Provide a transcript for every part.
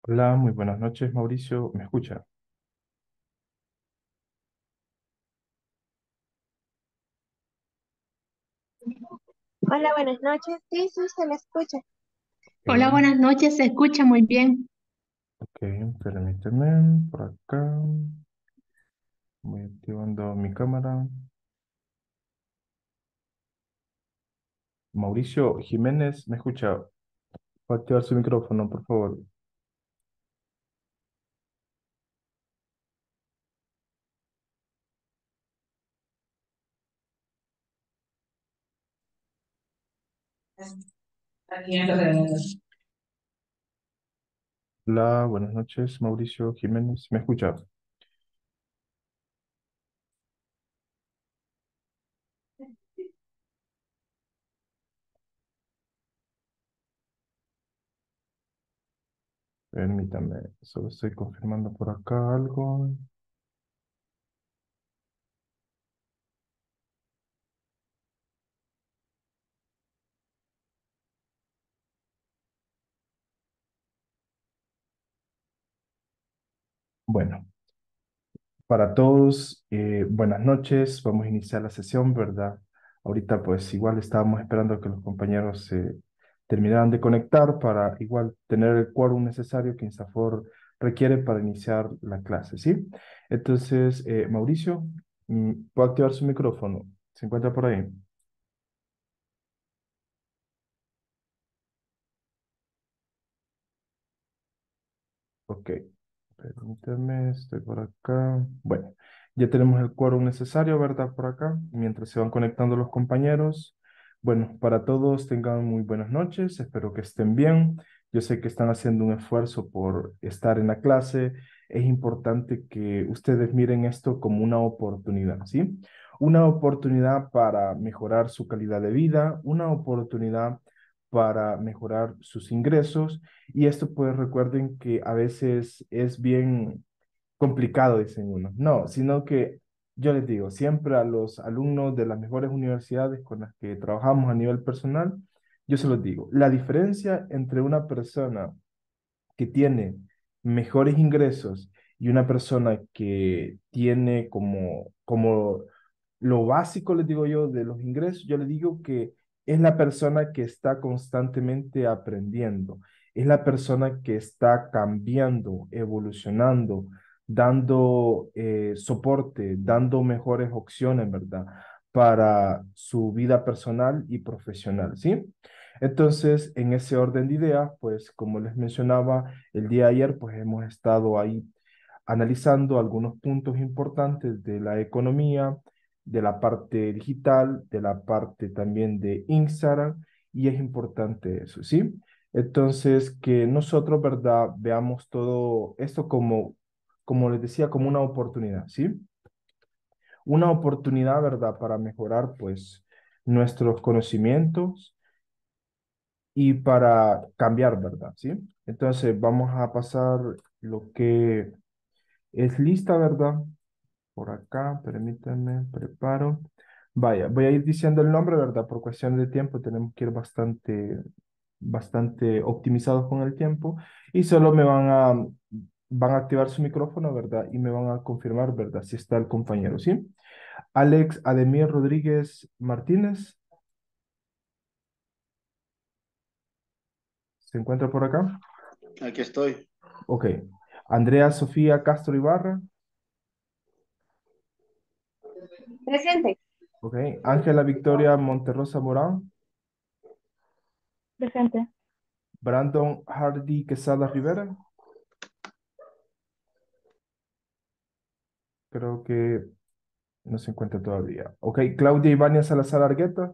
Hola, muy buenas noches, Mauricio. ¿Me escucha? Hola, buenas noches. Sí, sí, se le escucha. Ok, Hola, buenas noches, se escucha muy bien. ok, permíteme por acá. Voy activando mi cámara. Mauricio Jiménez, ¿me escucha? ¿Puede activar su micrófono, por favor? Hola, buenas noches, Mauricio Jiménez, ¿me escucha? Permítame, solo estoy confirmando por acá algo. Bueno. Para todos, buenas noches. Vamos a iniciar la sesión, ¿verdad? Ahorita pues igual estábamos esperando que los compañeros se terminaran de conectar para igual tener el quórum necesario que INSAFOR requiere para iniciar la clase, ¿sí? Entonces, Mauricio, ¿puedo activar su micrófono? ¿Se encuentra por ahí? Ok, permíteme, estoy por acá. Bueno, ya tenemos el quórum necesario, ¿verdad? Por acá, mientras se van conectando los compañeros. Bueno, para todos tengan muy buenas noches, espero que estén bien. Yo sé que están haciendo un esfuerzo por estar en la clase. Es importante que ustedes miren esto como una oportunidad, ¿sí? Una oportunidad para mejorar su calidad de vida, una oportunidad para mejorar sus ingresos y esto pues recuerden que a veces es bien complicado, dicen unos. No, sino que yo les digo, siempre a los alumnos de las mejores universidades con las que trabajamos a nivel personal, yo se los digo, la diferencia entre una persona que tiene mejores ingresos y una persona que tiene como lo básico, les digo yo, de los ingresos, yo les digo que es la persona que está constantemente aprendiendo, es la persona que está cambiando, evolucionando, dando soporte, dando mejores opciones, ¿verdad? Para su vida personal y profesional, ¿sí? Entonces, en ese orden de ideas, pues como les mencionaba el día de ayer, pues hemos estado ahí analizando algunos puntos importantes de la economía, de la parte digital, de la parte también de Instagram, y es importante eso, ¿sí? Entonces, que nosotros, ¿verdad? Veamos todo esto como les decía, como una oportunidad, ¿sí? Una oportunidad, ¿verdad? Para mejorar, pues, nuestros conocimientos y para cambiar, ¿verdad? ¿Sí? Entonces vamos a pasar lo que es lista, ¿verdad? Por acá, permítanme, preparo. Vaya, voy a ir diciendo el nombre, ¿verdad? Por cuestión de tiempo tenemos que ir bastante optimizados con el tiempo y solo van a activar su micrófono, ¿verdad? Y me van a confirmar, ¿verdad? Si está el compañero, ¿sí? Alex Ademir Rodríguez Martínez, ¿se encuentra por acá? Aquí estoy. Ok. Andrea Sofía Castro Ibarra. Presente. Ok. Ángela Victoria Monterrosa Morán. Presente. Brandon Hardy Quesada Rivera. Creo que no se encuentra todavía. Ok. Claudia Ivania Salazar Argueta.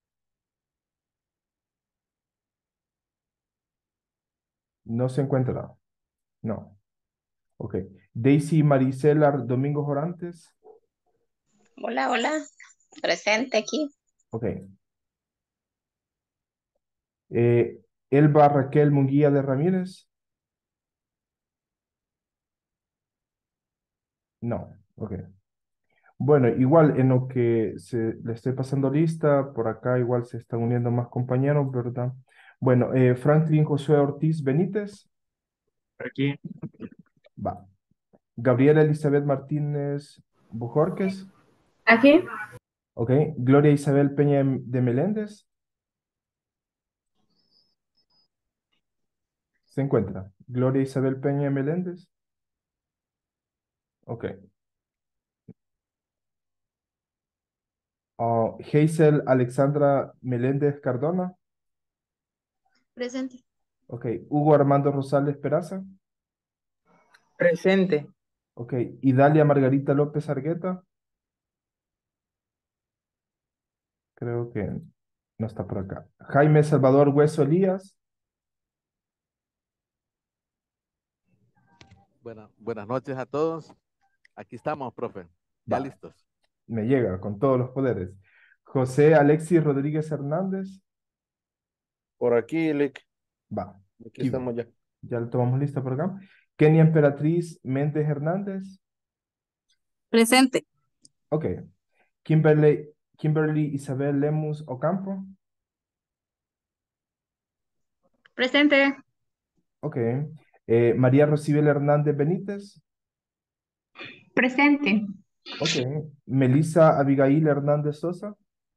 No se encuentra. No. Ok. Daisy Maricela Domingo Jorantes. Hola, hola, presente aquí. Ok. Eh, Elba Raquel Munguía de Ramírez. No. Ok. Bueno, igual en lo que le estoy pasando lista, por acá igual se están uniendo más compañeros, ¿verdad? Bueno, Franklin Josué Ortiz Benítez. Aquí. Va. Gabriela Elizabeth Martínez Bujorques. Aquí. Ok. Gloria Isabel Peña de Meléndez. ¿Se encuentra? Gloria Isabel Peña de Meléndez. Ok. Hazel Alexandra Meléndez Cardona. Presente. Ok. Hugo Armando Rosales Peraza. Presente. Ok. Idalia Margarita López Argueta. Creo que no está por acá. Jaime Salvador Hueso Elías. Buenas noches a todos. Aquí estamos, profe. Ya Va, listos. me llega con todos los poderes. José Alexis Rodríguez Hernández. Por aquí, Lick. Va. Aquí Kim- estamos ya. Ya lo tomamos lista por acá. Kenia Emperatriz Méndez Hernández. Presente. Ok. Kimberly Isabel Lemus Ocampo. Presente. Ok. María Rosibel Hernández Benítez. Presente. Ok. Melissa Abigail Hernández Sosa.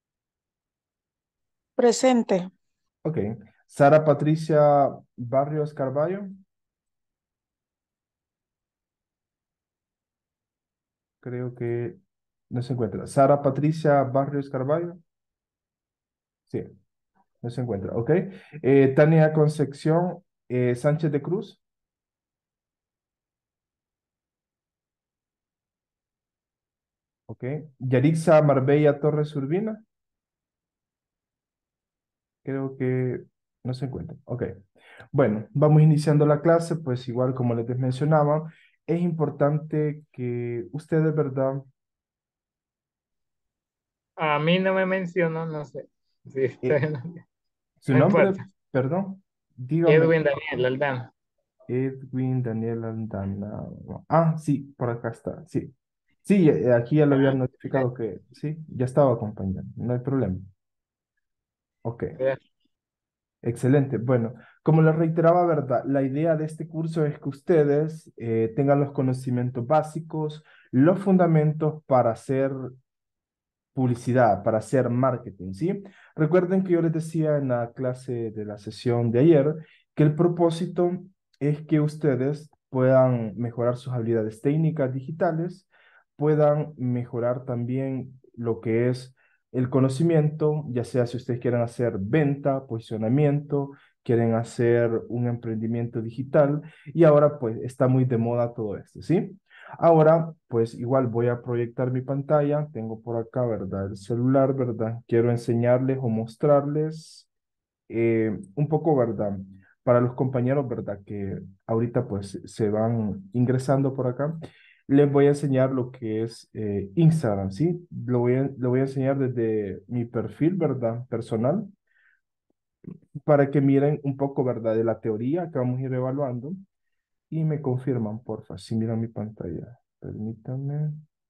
Presente. Ok. Sara Patricia Barrios Carballo. Creo que no se encuentra. Sara Patricia Barrios Carballo. Sí, no se encuentra. Ok. Tania Concepción Sánchez de Cruz. Ok. Yarixa Marbella Torres Urbina. Creo que no se encuentra. Ok. Bueno, vamos iniciando la clase, pues igual como les mencionaba, es importante que ustedes, ¿verdad? A mí no me mencionó, no sé. Sí, Eh, su no nombre, importa. perdón, dígame. Edwin Daniel Aldana. Edwin Daniel Aldana. Ah, sí, por acá está. Sí. Sí, aquí ya lo habían notificado que sí, ya estaba acompañando. No hay problema. Ok. Gracias. Excelente. Bueno, como les reiteraba, ¿verdad? La idea de este curso es que ustedes tengan los conocimientos básicos, los fundamentos para hacer publicidad, para hacer marketing, ¿sí? Recuerden que yo les decía en la clase de la sesión de ayer que el propósito es que ustedes puedan mejorar sus habilidades técnicas digitales, puedan mejorar también lo que es el conocimiento, ya sea si ustedes quieren hacer venta, posicionamiento, quieren hacer un emprendimiento digital y ahora pues está muy de moda todo esto, ¿sí? Ahora, pues igual voy a proyectar mi pantalla. Tengo por acá, ¿verdad? El celular, ¿verdad? Quiero enseñarles o mostrarles un poco, ¿verdad? Para los compañeros, ¿verdad? Que ahorita pues se van ingresando por acá. Les voy a enseñar lo que es Instagram, ¿sí? Lo voy a enseñar desde mi perfil, ¿verdad? Personal, para que miren un poco, ¿verdad? De la teoría que vamos a ir evaluando y me confirman, porfa, si miran mi pantalla. Permítanme.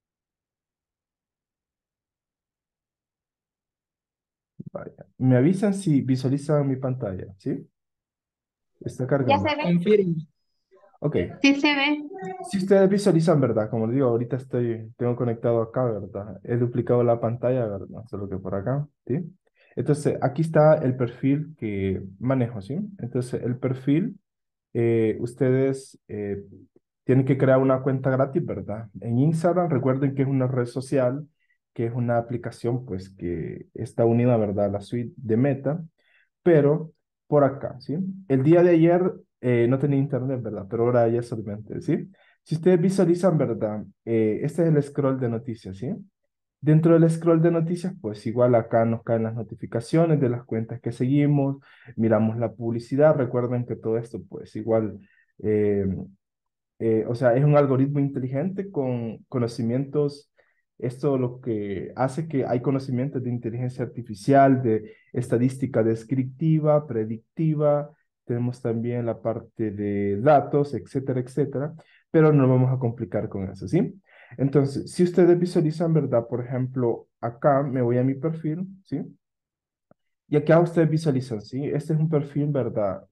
Vaya. Me avisan si visualizan mi pantalla, ¿sí? Está Ya cargando. se ve. Confirmo. Ok. Sí se ve. Si ustedes visualizan, ¿verdad? Como les digo, ahorita tengo conectado acá, ¿verdad? He duplicado la pantalla, ¿verdad? Solo que por acá, ¿sí? Entonces, aquí está el perfil que manejo, ¿sí? Entonces, el perfil, ustedes tienen que crear una cuenta gratis, ¿verdad? En Instagram, recuerden que es una red social, que es una aplicación, pues, que está unida, ¿verdad? A la suite de Meta. Pero por acá, ¿sí? El día de ayer no tenía internet, ¿verdad? Pero ahora ya solamente, ¿sí? Si ustedes visualizan, ¿verdad? Este es el scroll de noticias, ¿sí? Dentro del scroll de noticias, pues igual acá nos caen las notificaciones de las cuentas que seguimos, miramos la publicidad, recuerden que todo esto, pues igual eh, o sea, es un algoritmo inteligente con conocimientos. Esto lo que hace que hay conocimientos de inteligencia artificial, de estadística descriptiva, predictiva. Tenemos también la parte de datos, etcétera, etcétera. Pero no vamos a complicar con eso, ¿sí? Entonces, si ustedes visualizan, ¿verdad? Por ejemplo, acá me voy a mi perfil, ¿sí? Y acá ustedes visualizan, ¿sí? Este es un perfil, ¿verdad?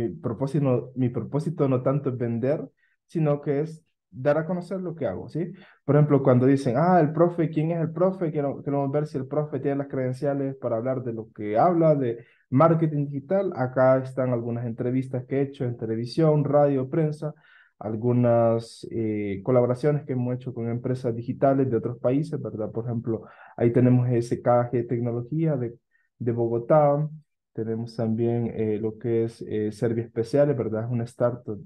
Mi propósito no tanto es vender, sino que es dar a conocer lo que hago, ¿sí? Por ejemplo, cuando dicen, el profe, ¿quién es el profe? Queremos ver si el profe tiene las credenciales para hablar de lo que habla, de marketing digital. Acá están algunas entrevistas que he hecho en televisión, radio, prensa, algunas colaboraciones que hemos hecho con empresas digitales de otros países, ¿verdad? Por ejemplo, ahí tenemos SKG Tecnología de Bogotá. Tenemos también lo que es Serbia Especiales, ¿verdad? Es una startup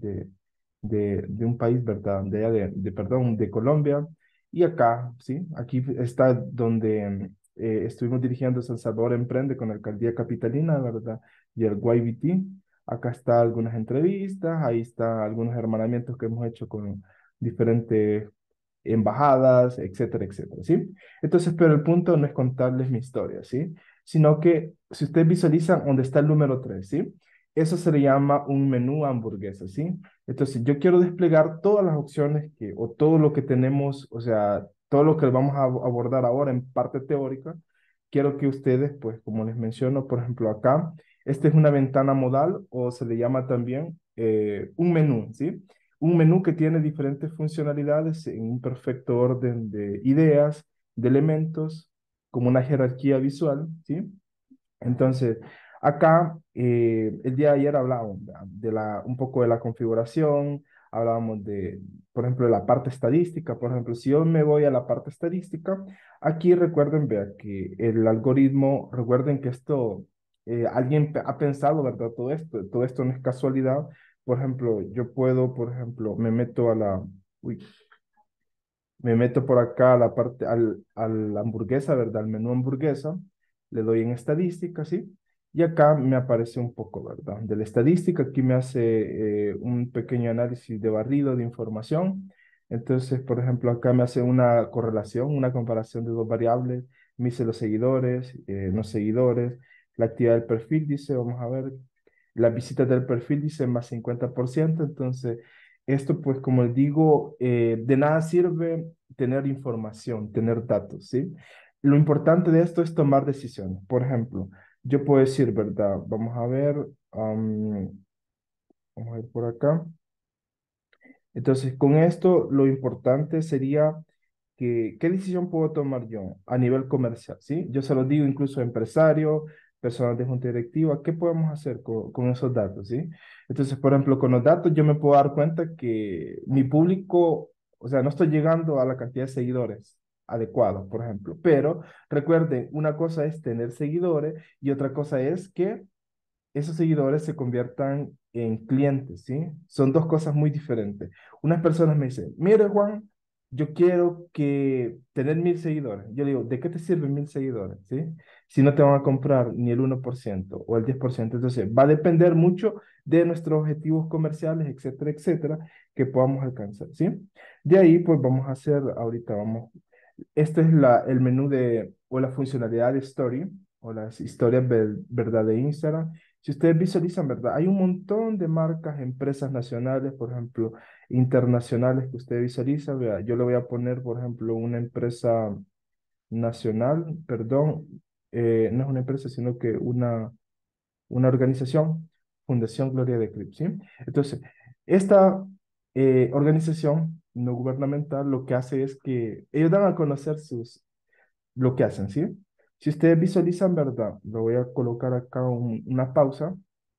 de un país, ¿verdad? De, allá perdón, de Colombia. Y acá, ¿sí? Aquí está donde estuvimos dirigiendo San Salvador Emprende con la Alcaldía Capitalina, ¿verdad? Y el YBT. Acá está algunas entrevistas, ahí está algunos hermanamientos que hemos hecho con diferentes embajadas, etcétera, etcétera, ¿sí? Entonces, pero el punto no es contarles mi historia, ¿sí? Sino que si ustedes visualizan donde está el número 3, ¿sí? Eso se le llama un menú hamburguesa, ¿sí? Entonces, yo quiero desplegar todas las opciones o todo lo que tenemos, o sea, todo lo que vamos a abordar ahora en parte teórica, quiero que ustedes, pues, como les menciono, por ejemplo, acá, esta es una ventana modal o se le llama también un menú, ¿sí? Un menú que tiene diferentes funcionalidades en un perfecto orden de ideas, de elementos, como una jerarquía visual, ¿sí? Entonces, acá, el día de ayer hablábamos un poco de la configuración, hablábamos de, por ejemplo, de la parte estadística. Por ejemplo, si yo me voy a la parte estadística, aquí recuerden, vea, que el algoritmo, recuerden que esto, alguien ha pensado, ¿verdad? Todo esto no es casualidad. Por ejemplo, yo puedo, por ejemplo, uy, me meto por acá a la parte, a la hamburguesa, ¿verdad? Al menú hamburguesa, le doy en estadística, ¿sí? Y acá me aparece un poco, ¿verdad? De la estadística, aquí me hace un pequeño análisis de barrido de información. Entonces, por ejemplo, acá me hace una correlación, una comparación de dos variables. Me dice los seguidores, no seguidores, la actividad del perfil, dice, vamos a ver, las visitas del perfil, dice más 50%. Entonces, esto, pues, como les digo, de nada sirve tener información, tener datos, ¿sí? Lo importante de esto es tomar decisiones. Por ejemplo, yo puedo decir, ¿verdad? Vamos a ver por acá. Entonces, con esto, lo importante sería ¿qué decisión puedo tomar yo a nivel comercial? ¿Sí? Yo se lo digo incluso a empresarios, personas de junta directiva, ¿qué podemos hacer con esos datos? ¿Sí? Entonces, por ejemplo, con los datos yo me puedo dar cuenta que mi público, o sea, no estoy llegando a la cantidad de seguidores adecuados, por ejemplo. Pero recuerden, una cosa es tener seguidores y otra cosa es que esos seguidores se conviertan en clientes, ¿sí? Son dos cosas muy diferentes. Unas personas me dicen, mire Juan, yo quiero tener 1000 seguidores. Yo le digo, ¿de qué te sirven 1000 seguidores? ¿Sí? Si no te van a comprar ni el 1% o el 10%. Entonces, va a depender mucho de nuestros objetivos comerciales, etcétera, etcétera, que podamos alcanzar, ¿sí? De ahí, pues vamos a hacer, ahorita vamos, este es el menú o la funcionalidad de Story, o las historias, ¿verdad? De Instagram. Si ustedes visualizan, ¿verdad? Hay un montón de marcas, empresas nacionales, por ejemplo, internacionales que ustedes visualizan. Vea, yo le voy a poner, por ejemplo, una empresa nacional, perdón, no es una empresa, sino que una organización, Fundación Gloria de Eclipse, ¿sí? Entonces, esta organización no gubernamental lo que hace es que ellos dan a conocer lo que hacen, ¿sí? Si ustedes visualizan, ¿verdad? Lo voy a colocar acá una pausa.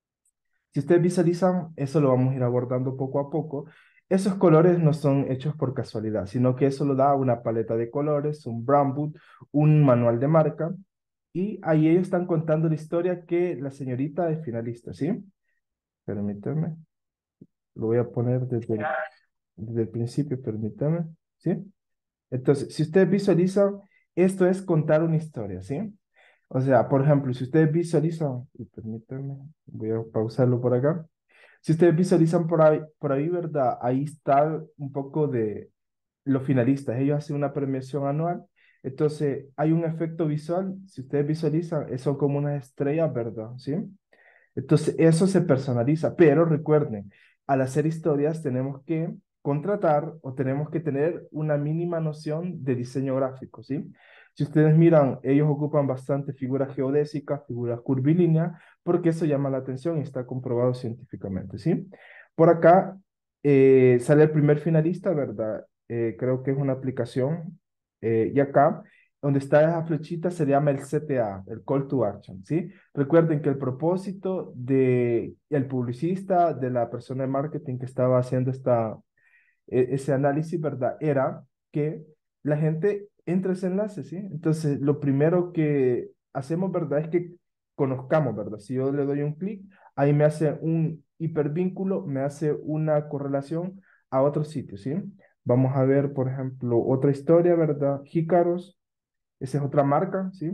Si ustedes visualizan, eso lo vamos a ir abordando poco a poco. Esos colores no son hechos por casualidad, sino que eso lo da una paleta de colores, un brand book, un manual de marca, y ahí ellos están contando la historia que la señorita es finalista, ¿sí? Permítanme, lo voy a poner desde el principio, permítanme, ¿sí? Entonces, si ustedes visualizan, esto es contar una historia, ¿sí? O sea, por ejemplo, si ustedes visualizan, y permítanme, voy a pausarlo por acá. Si ustedes visualizan por ahí, ¿verdad? Ahí está un poco de los finalistas. Ellos hacen una premiación anual. Entonces, hay un efecto visual. Si ustedes visualizan, son como unas estrellas, ¿verdad? ¿Sí? Entonces, eso se personaliza, pero recuerden, al hacer historias tenemos que contratar o tenemos que tener una mínima noción de diseño gráfico, ¿sí? Si ustedes miran, ellos ocupan bastante figuras geodésicas, figuras curvilíneas, porque eso llama la atención y está comprobado científicamente, ¿sí? Por acá sale el primer finalista, ¿verdad? Creo que es una aplicación. Y acá, donde está esa flechita, se llama el CTA, el Call to Action, ¿sí? Recuerden que el propósito de el publicista, de la persona de marketing que estaba haciendo ese análisis, ¿verdad? Era que la gente entre ese enlace, ¿sí? Entonces, lo primero que hacemos, ¿verdad? Es que conozcamos, ¿verdad? Si yo le doy un clic, ahí me hace un hipervínculo, me hace una correlación a otro sitio, ¿sí? Vamos a ver, por ejemplo, otra historia, ¿verdad? Jícaros, esa es otra marca, ¿sí?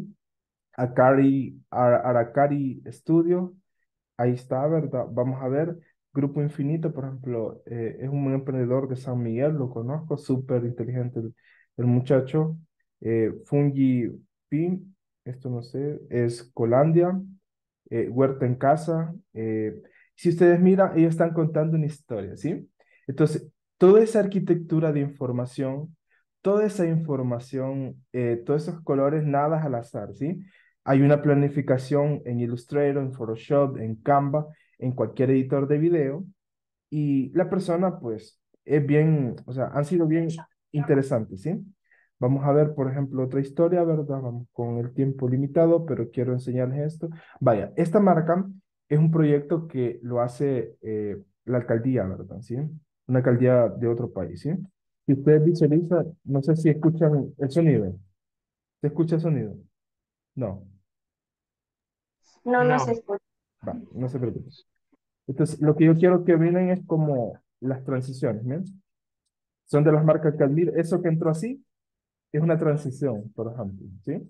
Aracari Studio, ahí está, ¿verdad? Vamos a ver, Grupo Infinito, por ejemplo, es un emprendedor de San Miguel, lo conozco, súper inteligente el muchacho. Fungi Pin, esto no sé, es Colandia, Huerta en Casa. Si ustedes miran, ellos están contando una historia, ¿sí? Entonces, toda esa arquitectura de información, toda esa información, todos esos colores, nada es al azar, ¿sí? Hay una planificación en Illustrator, en Photoshop, en Canva, en cualquier editor de video, y la persona, pues, es bien, o sea, han sido bien interesantes, ¿sí? Vamos a ver, por ejemplo, otra historia, ¿verdad? Vamos con el tiempo limitado, pero quiero enseñarles esto. Vaya, esta marca es un proyecto que lo hace la alcaldía, ¿verdad? ¿Sí? Una alcaldía de otro país, ¿sí? Si ustedes visualizan, no sé si escuchan el sonido. ¿Se escucha el sonido? No, No, no se No. escucha. va, no se preocupen. Entonces, lo que yo quiero que miren es como las transiciones, ¿bien? Son de las marcas que admiro. Eso que entró así es una transición, por ejemplo, ¿sí?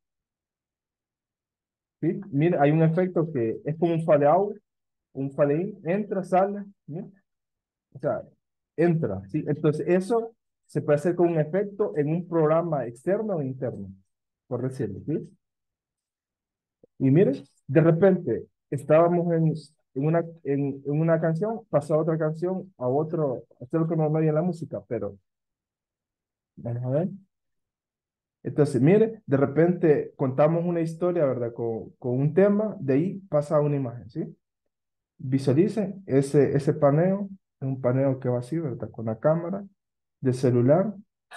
¿Sí? Mira, hay un efecto que es como un fade out, un fade in, entra, sale, ¿sí? O sea, entra, ¿sí? Entonces, eso se puede hacer con un efecto en un programa externo o interno, por decirlo, ¿sí? Y miren, de repente estábamos en una canción, pasó a otra canción, a otro, esto es lo que no hay en la música, pero vamos a ver. Entonces, mire, de repente contamos una historia, ¿verdad? Con un tema, de ahí pasa a una imagen, ¿sí? Visualicen ese paneo, es un paneo que va así, ¿verdad? Con la cámara de celular.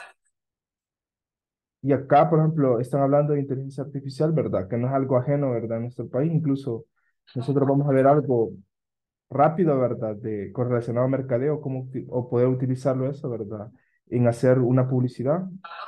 Y acá, por ejemplo, están hablando de inteligencia artificial, ¿verdad? Que no es algo ajeno, ¿verdad? En nuestro país, incluso nosotros vamos a ver algo rápido, ¿verdad? De correlacionado a mercadeo, o poder utilizarlo eso, ¿verdad? En hacer una publicidad,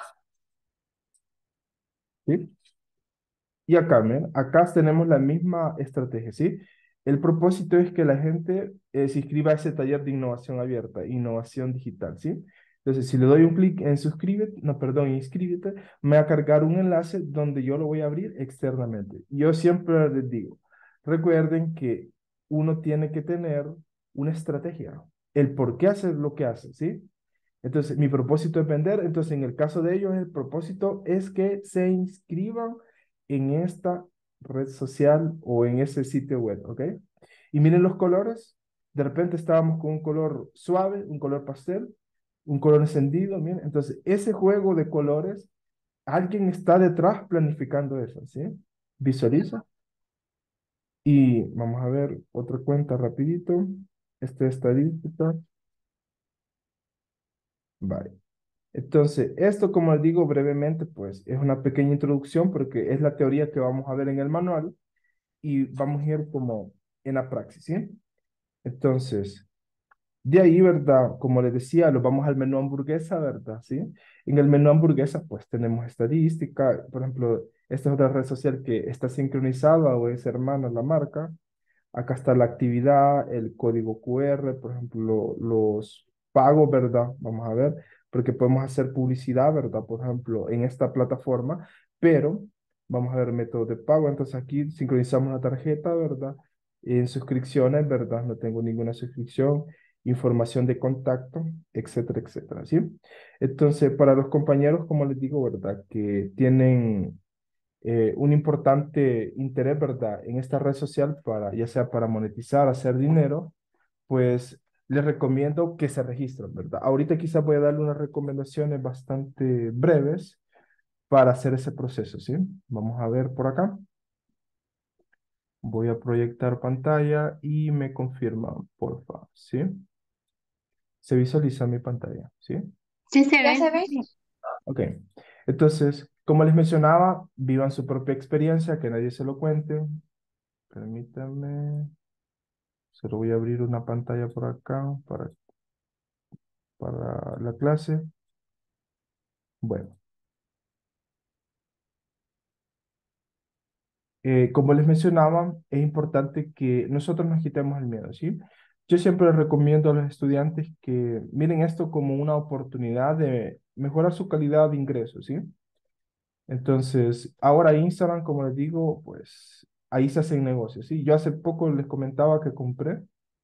¿sí? Y acá, ¿ven? Acá tenemos la misma estrategia, ¿sí? El propósito es que la gente se inscriba a ese taller de innovación abierta, innovación digital, ¿sí? Entonces, si le doy un clic en suscríbete, no, perdón, inscríbete, me va a cargar un enlace donde yo lo voy a abrir externamente. Yo siempre les digo, recuerden que uno tiene que tener una estrategia, el por qué hacer lo que hace, ¿sí? Entonces, mi propósito es vender. Entonces, en el caso de ellos, el propósito es que se inscriban en esta red social o en ese sitio web, ¿ok? Y miren los colores. De repente estábamos con un color suave, un color pastel, un color encendido, miren. Entonces, ese juego de colores, alguien está detrás planificando eso, ¿sí? Visualiza. Y vamos a ver otra cuenta rapidito. Esta estadística. Vale. Entonces, esto, como les digo brevemente, pues es una pequeña introducción porque es la teoría que vamos a ver en el manual y vamos a ir como en la praxis, ¿sí? Entonces, de ahí, ¿verdad? Como les decía, lo vamos al menú hamburguesa, ¿verdad? ¿Sí? En el menú hamburguesa, pues tenemos estadística, por ejemplo, esta es otra red social que está sincronizada o es hermana a la marca. Acá está la actividad, el código QR, por ejemplo, los pagos, ¿verdad? Vamos a ver, porque podemos hacer publicidad, ¿verdad? Por ejemplo, en esta plataforma, pero vamos a ver métodos de pago. Entonces aquí sincronizamos la tarjeta, ¿verdad? En suscripciones, ¿verdad? No tengo ninguna suscripción, información de contacto, etcétera, etcétera, ¿sí? Entonces, para los compañeros, como les digo, ¿verdad? Que tienen un importante interés, ¿verdad? En esta red social para, ya sea para monetizar, hacer dinero, pues les recomiendo que se registren, ¿verdad? Ahorita quizás voy a darle unas recomendaciones bastante breves, para hacer ese proceso, ¿sí? Vamos a ver por acá. Voy a proyectar pantalla y me confirman, por favor, ¿sí? Se visualiza mi pantalla, ¿sí? Sí se ¿Ya se ve. ve? Ok. Entonces, como les mencionaba, vivan su propia experiencia, que nadie se lo cuente. Permítanme. Solo voy a abrir una pantalla por acá para la clase. Bueno, como les mencionaba, es importante que nosotros nos quitemos el miedo, ¿sí? Yo siempre les recomiendo a los estudiantes que miren esto como una oportunidad de mejorar su calidad de ingreso, ¿sí? Entonces, ahora Instagram, como les digo, pues ahí se hacen negocios, ¿sí? Yo hace poco les comentaba que compré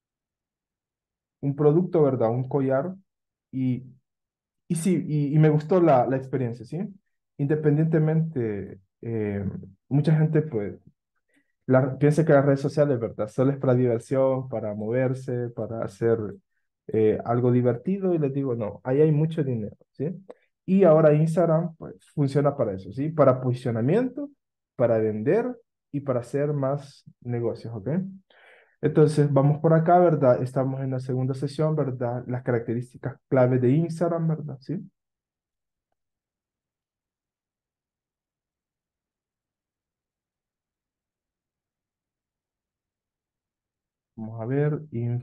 un producto, ¿verdad? Un collar y, y sí, y me gustó la experiencia, ¿sí? Independientemente, mucha gente pues piensa que las redes sociales, ¿verdad? Solo es para diversión, para moverse, para hacer algo divertido y les digo, no, ahí hay mucho dinero, ¿sí? Y ahora Instagram, pues, funciona para eso, ¿sí? Para posicionamiento, para vender y para hacer más negocios, ¿ok? Entonces, vamos por acá, ¿verdad? Estamos en la segunda sesión, ¿verdad? Las características clave de Instagram, ¿verdad? ¿Sí? Vamos a ver,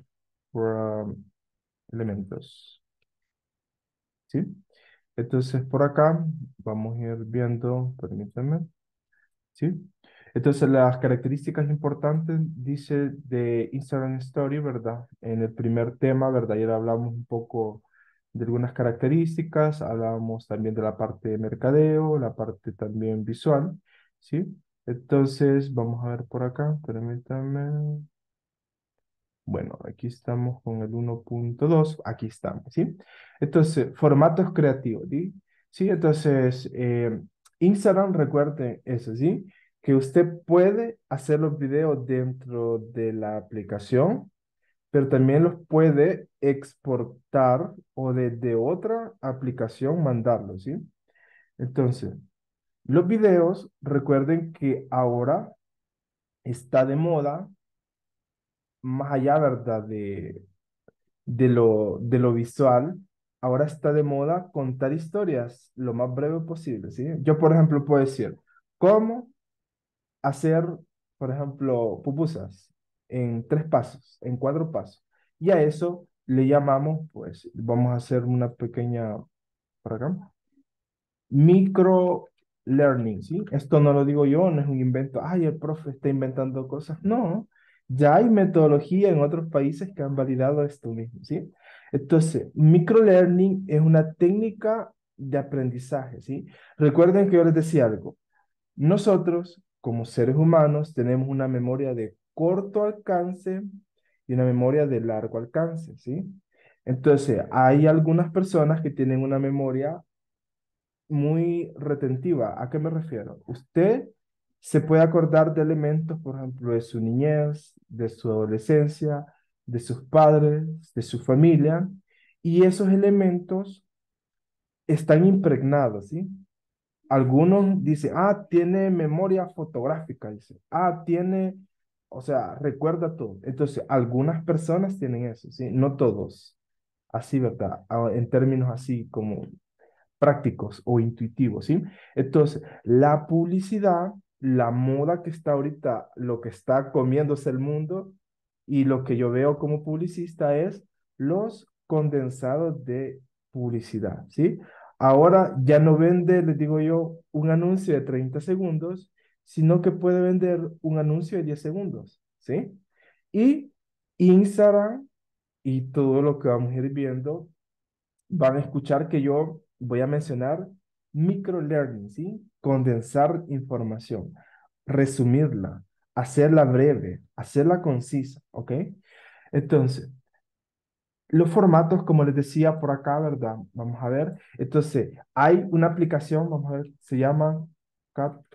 elementos, ¿sí? Entonces, por acá vamos a ir viendo, permítanme, ¿sí? Entonces, las características importantes, dice, de Instagram Story, ¿verdad? En el primer tema, ¿verdad? Ayer hablamos un poco de algunas características, hablábamos también de la parte de mercadeo, la parte también visual, ¿sí? Entonces, vamos a ver por acá, permítanme. Bueno, aquí estamos con el 1.2, aquí estamos, ¿sí? Entonces, formatos creativos, ¿sí? Sí, entonces, Instagram, recuerde eso, ¿sí? Que usted puede hacer los videos dentro de la aplicación, pero también los puede exportar o desde otra aplicación mandarlos, ¿sí? Entonces, los videos, recuerden que ahora está de moda, más allá, ¿verdad? De lo visual, ahora está de moda contar historias lo más breve posible, ¿sí? Yo, por ejemplo, puedo decir, ¿cómo hacer, por ejemplo, pupusas en 3 pasos, en 4 pasos? Y a eso le llamamos, pues, vamos a hacer una pequeña, por acá, micro learning, ¿sí? Esto no lo digo yo, no es un invento, ay, el profe está inventando cosas, no, ya hay metodología en otros países que han validado esto mismo, ¿sí? Entonces, micro learning es una técnica de aprendizaje, ¿sí? Recuerden que yo les decía algo, nosotros como seres humanos tenemos una memoria de corto alcance y una memoria de largo alcance, ¿sí? Entonces, hay algunas personas que tienen una memoria muy retentiva. ¿A qué me refiero? Usted se puede acordar de elementos, por ejemplo, de su niñez, de su adolescencia, de sus padres, de su familia, y esos elementos están impregnados, ¿sí? Algunos dicen, ah, tiene memoria fotográfica, dice, ah, tiene, o sea, recuerda todo. Entonces, algunas personas tienen eso, ¿sí? No todos. Así, ¿verdad? En términos así como prácticos o intuitivos, ¿sí? Entonces, la publicidad, la moda que está ahorita, lo que está comiéndose el mundo y lo que yo veo como publicista es los condensados de publicidad, ¿sí? Ahora ya no vende, les digo yo, un anuncio de 30 segundos, sino que puede vender un anuncio de 10 segundos, ¿sí? Y Instagram y todo lo que vamos a ir viendo van a escuchar que yo voy a mencionar microlearning, ¿sí? Condensar información, resumirla, hacerla breve, hacerla concisa, ¿ok? Entonces, los formatos, como les decía por acá, ¿verdad? Vamos a ver. Entonces, hay una aplicación, vamos a ver, se llama CapCut,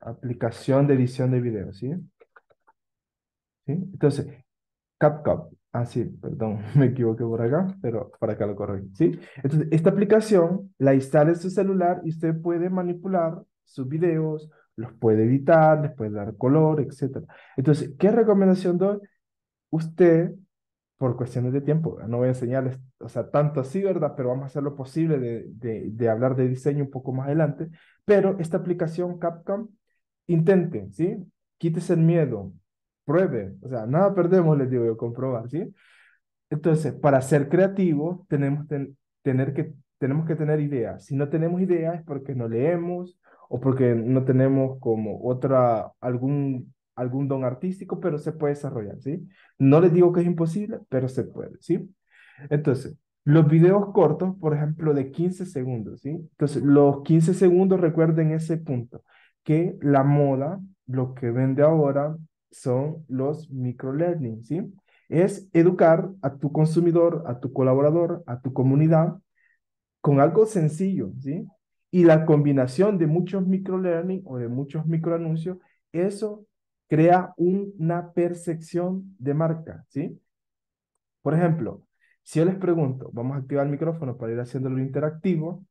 aplicación de edición de video, ¿sí? ¿Sí? Entonces, CapCut. Ah, sí, perdón, me equivoqué por acá, pero para acá lo corregí, ¿sí? Entonces, esta aplicación la instala en su celular y usted puede manipular sus videos, los puede editar, les puede dar color, etcétera. Entonces, ¿qué recomendación doy? Usted, por cuestiones de tiempo, no voy a enseñarles, o sea, tanto así, ¿verdad? Pero vamos a hacer lo posible de hablar de diseño un poco más adelante. Pero esta aplicación Capcom, intente, ¿sí? Quítese el miedo, pruebe, o sea, nada perdemos, les digo yo, comprobar, ¿sí? Entonces, para ser creativos, tenemos que tener ideas. Si no tenemos ideas es porque no leemos o porque no tenemos como algún don artístico, pero se puede desarrollar, ¿sí? No les digo que es imposible, pero se puede, ¿sí? Entonces, los videos cortos, por ejemplo, de 15 segundos, ¿sí? Entonces, los 15 segundos, recuerden ese punto, que la moda, lo que vende ahora, son los microlearning, ¿sí? Es educar a tu consumidor, a tu colaborador, a tu comunidad con algo sencillo, ¿sí? Y la combinación de muchos microlearning o de muchos microanuncios, eso crea una percepción de marca, ¿sí? Por ejemplo, si yo les pregunto, vamos a activar el micrófono para ir haciéndolo interactivo.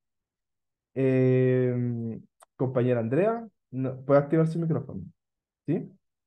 Compañera Andrea, ¿puede activar su micrófono? ¿Sí?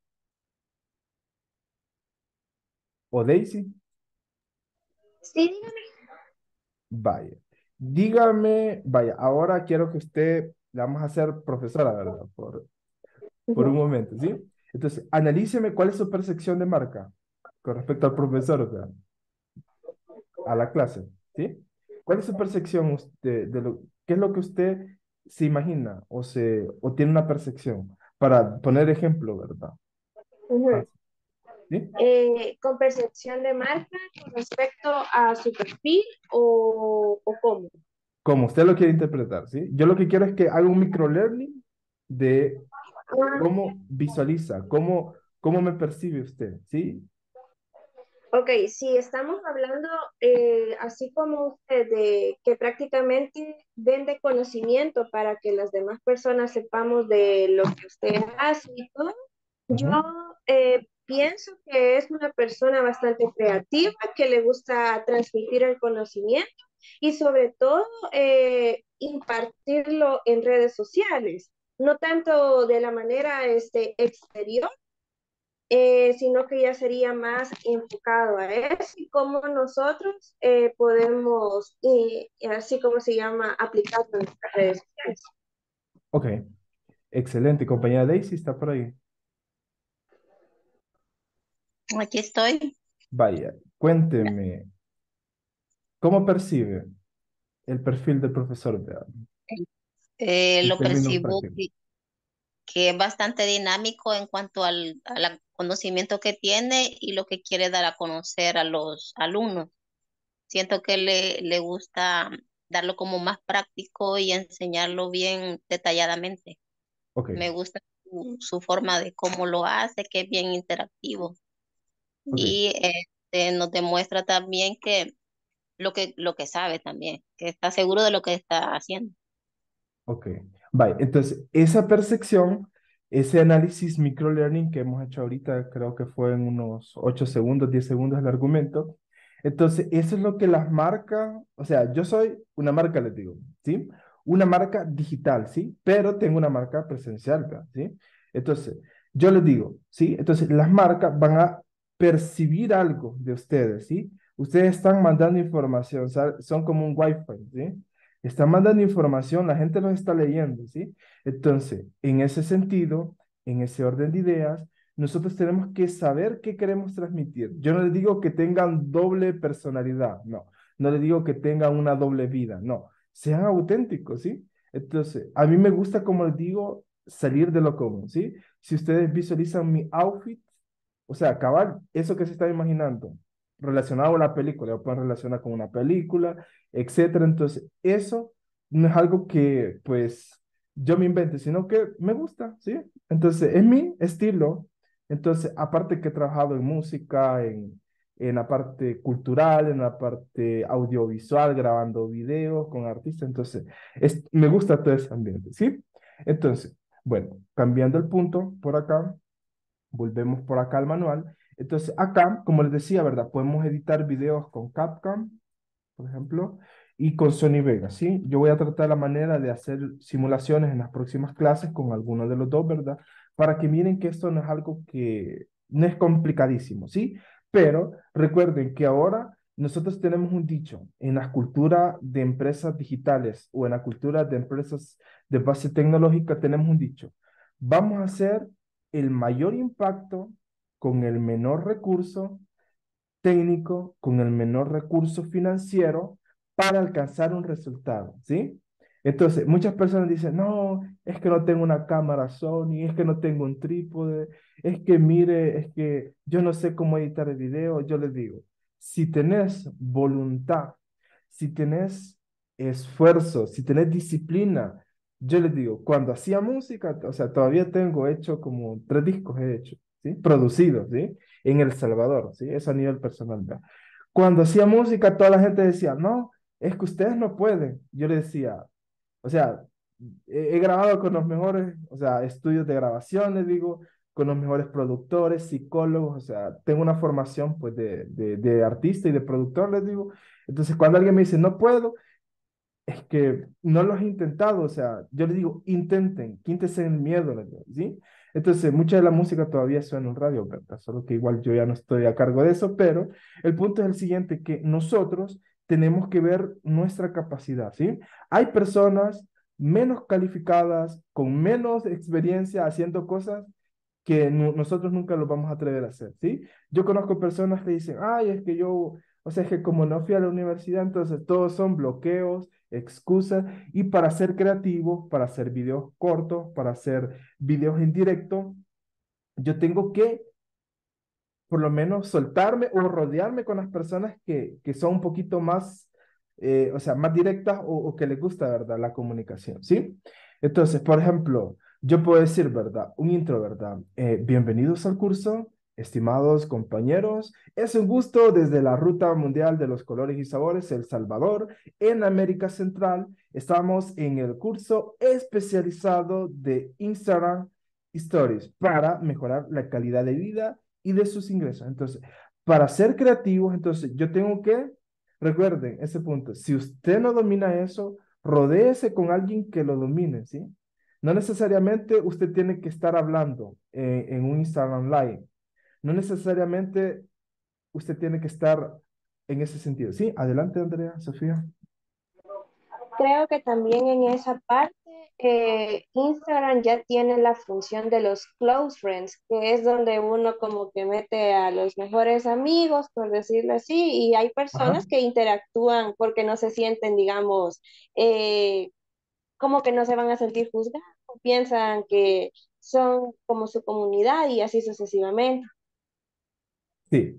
¿O Daisy? Sí, dígame. Vaya. Dígame, vaya, ahora quiero que usted, la vamos a hacer profesora, ¿verdad? Por un momento, ¿sí? Entonces, analíceme cuál es su percepción de marca con respecto al profesor, o sea, a la clase, ¿sí? ¿Cuál es su percepción usted qué es lo que usted se imagina o tiene una percepción? Para poner ejemplo, ¿verdad? Ujú. Fácil, ¿sí? ¿Con percepción de marca con respecto a su perfil o cómo? Como usted lo quiere interpretar, ¿sí? Yo lo que quiero es que haga un microlearning de Ah, cómo visualiza, cómo me percibe usted, ¿sí? ok, si estamos hablando así como usted de que prácticamente vende conocimiento para que las demás personas sepamos de lo que usted hace y todo, yo Ujú. pienso que es una persona bastante creativa, que le gusta transmitir el conocimiento y sobre todo impartirlo en redes sociales, no tanto de la manera exterior, sino que ya sería más enfocado a eso y cómo nosotros podemos, así como se llama, aplicarlo en nuestras redes sociales. Ok, excelente. Compañera Daisy está por ahí. Aquí estoy. Vaya, cuénteme, ¿cómo percibe el perfil del profesor? Vea, en Lo términos percibo prácticos. que es bastante dinámico en cuanto al conocimiento que tiene y lo que quiere dar a conocer a los alumnos. Siento que le gusta darlo como más práctico y enseñarlo bien detalladamente. Ok, Me gusta su forma de cómo lo hace, que es bien interactivo. ok, Y nos demuestra también que lo que sabe también, que está seguro de lo que está haciendo. ok. Vaya, entonces, esa percepción, ese análisis microlearning que hemos hecho ahorita, creo que fue en unos 8 segundos, 10 segundos el argumento. Entonces, eso es lo que las marcas, o sea, yo soy una marca, les digo, ¿sí? Una marca digital, ¿sí? Pero tengo una marca presencial, ¿verdad? ¿Sí? Entonces, yo les digo, ¿sí? Entonces, las marcas van a percibir algo de ustedes, ¿sí? Ustedes están mandando información, o sea, son como un Wi-Fi, ¿sí? Están mandando información, la gente los está leyendo, ¿sí? Entonces, en ese sentido, en ese orden de ideas, nosotros tenemos que saber qué queremos transmitir. Yo no les digo que tengan doble personalidad, no. No les digo que tengan una doble vida, no. Sean auténticos, ¿sí? Entonces, a mí me gusta, como les digo, salir de lo común, ¿sí? Si ustedes visualizan mi outfit, o sea, cabal, eso que se está imaginando, relacionado a la película, lo pueden relacionar con una película, etcétera. Entonces, eso no es algo que, pues, yo me invente, sino que me gusta, ¿sí? Entonces, es mi estilo. Entonces, aparte que he trabajado en música, en la parte cultural, en la parte audiovisual, grabando videos con artistas, entonces, me gusta todo ese ambiente, ¿sí? Entonces, bueno, cambiando el punto por acá, volvemos por acá al manual. Entonces, acá, como les decía, ¿verdad? Podemos editar videos con CapCut, por ejemplo, y con Sony Vegas, ¿sí? Yo voy a tratar la manera de hacer simulaciones en las próximas clases con alguno de los dos, ¿verdad? Para que miren que esto no es algo que no es complicadísimo, ¿sí? Pero recuerden que ahora nosotros tenemos un dicho en la cultura de empresas digitales o en la cultura de empresas de base tecnológica, tenemos un dicho. Vamos a hacer el mayor impacto con el menor recurso técnico con el menor recurso financiero para alcanzar un resultado, ¿sí? Entonces, muchas personas dicen, no, es que no tengo una cámara Sony, es que no tengo un trípode, es que mire, es que yo no sé cómo editar el video. Yo les digo, si tenés voluntad, si tenés esfuerzo, si tenés disciplina, yo les digo, cuando hacía música, o sea, todavía tengo hecho como 3 discos he hecho, ¿sí? Producidos, ¿sí? En El Salvador, ¿sí? Eso a nivel personal, ¿verdad? Cuando hacía música, toda la gente decía, no, es que ustedes no pueden. Yo le decía, o sea, he grabado con los mejores, o sea, estudios de grabación, les digo, con los mejores productores, psicólogos, o sea, tengo una formación, pues, de artista y de productor, les digo. Entonces, cuando alguien me dice, no puedo, es que no lo has intentado, o sea, yo les digo, intenten, quítese el miedo, les digo, ¿sí? Entonces, mucha de la música todavía suena en radio, ¿verdad? Solo que igual yo ya no estoy a cargo de eso, pero el punto es el siguiente, que nosotros tenemos que ver nuestra capacidad, ¿sí? Hay personas menos calificadas, con menos experiencia haciendo cosas que nosotros nunca lo vamos a atrever a hacer, ¿sí? Yo conozco personas que dicen, ay, es que yo, o sea, es que como no fui a la universidad, entonces todos son bloqueos, excusas, y para ser creativos, para hacer videos cortos, para hacer videos en directo, yo tengo que por lo menos soltarme o rodearme con las personas que son un poquito más, o sea, más directas o que les gusta, ¿verdad? La comunicación, ¿sí? Entonces, por ejemplo, yo puedo decir, ¿verdad? Un intro, ¿verdad? Bienvenidos al curso, estimados compañeros. Es un gusto desde la Ruta Mundial de los Colores y Sabores, El Salvador, en América Central. Estamos en el curso especializado de Instagram Stories para mejorar la calidad de vida y de sus ingresos. Entonces, para ser creativos, entonces yo tengo que, recuerden ese punto, si usted no domina eso, rodéese con alguien que lo domine, ¿sí? No necesariamente usted tiene que estar hablando en un Instagram Live. No necesariamente usted tiene que estar en ese sentido. Sí, adelante, Andrea, Sofía. Creo que también en esa parte Instagram ya tiene la función de los close friends, que es donde uno como que mete a los mejores amigos, por decirlo así, y hay Ajá. personas que interactúan porque no se sienten, digamos, eh, como que no se van a sentir juzgados, piensan que son como su comunidad y así sucesivamente. Sí,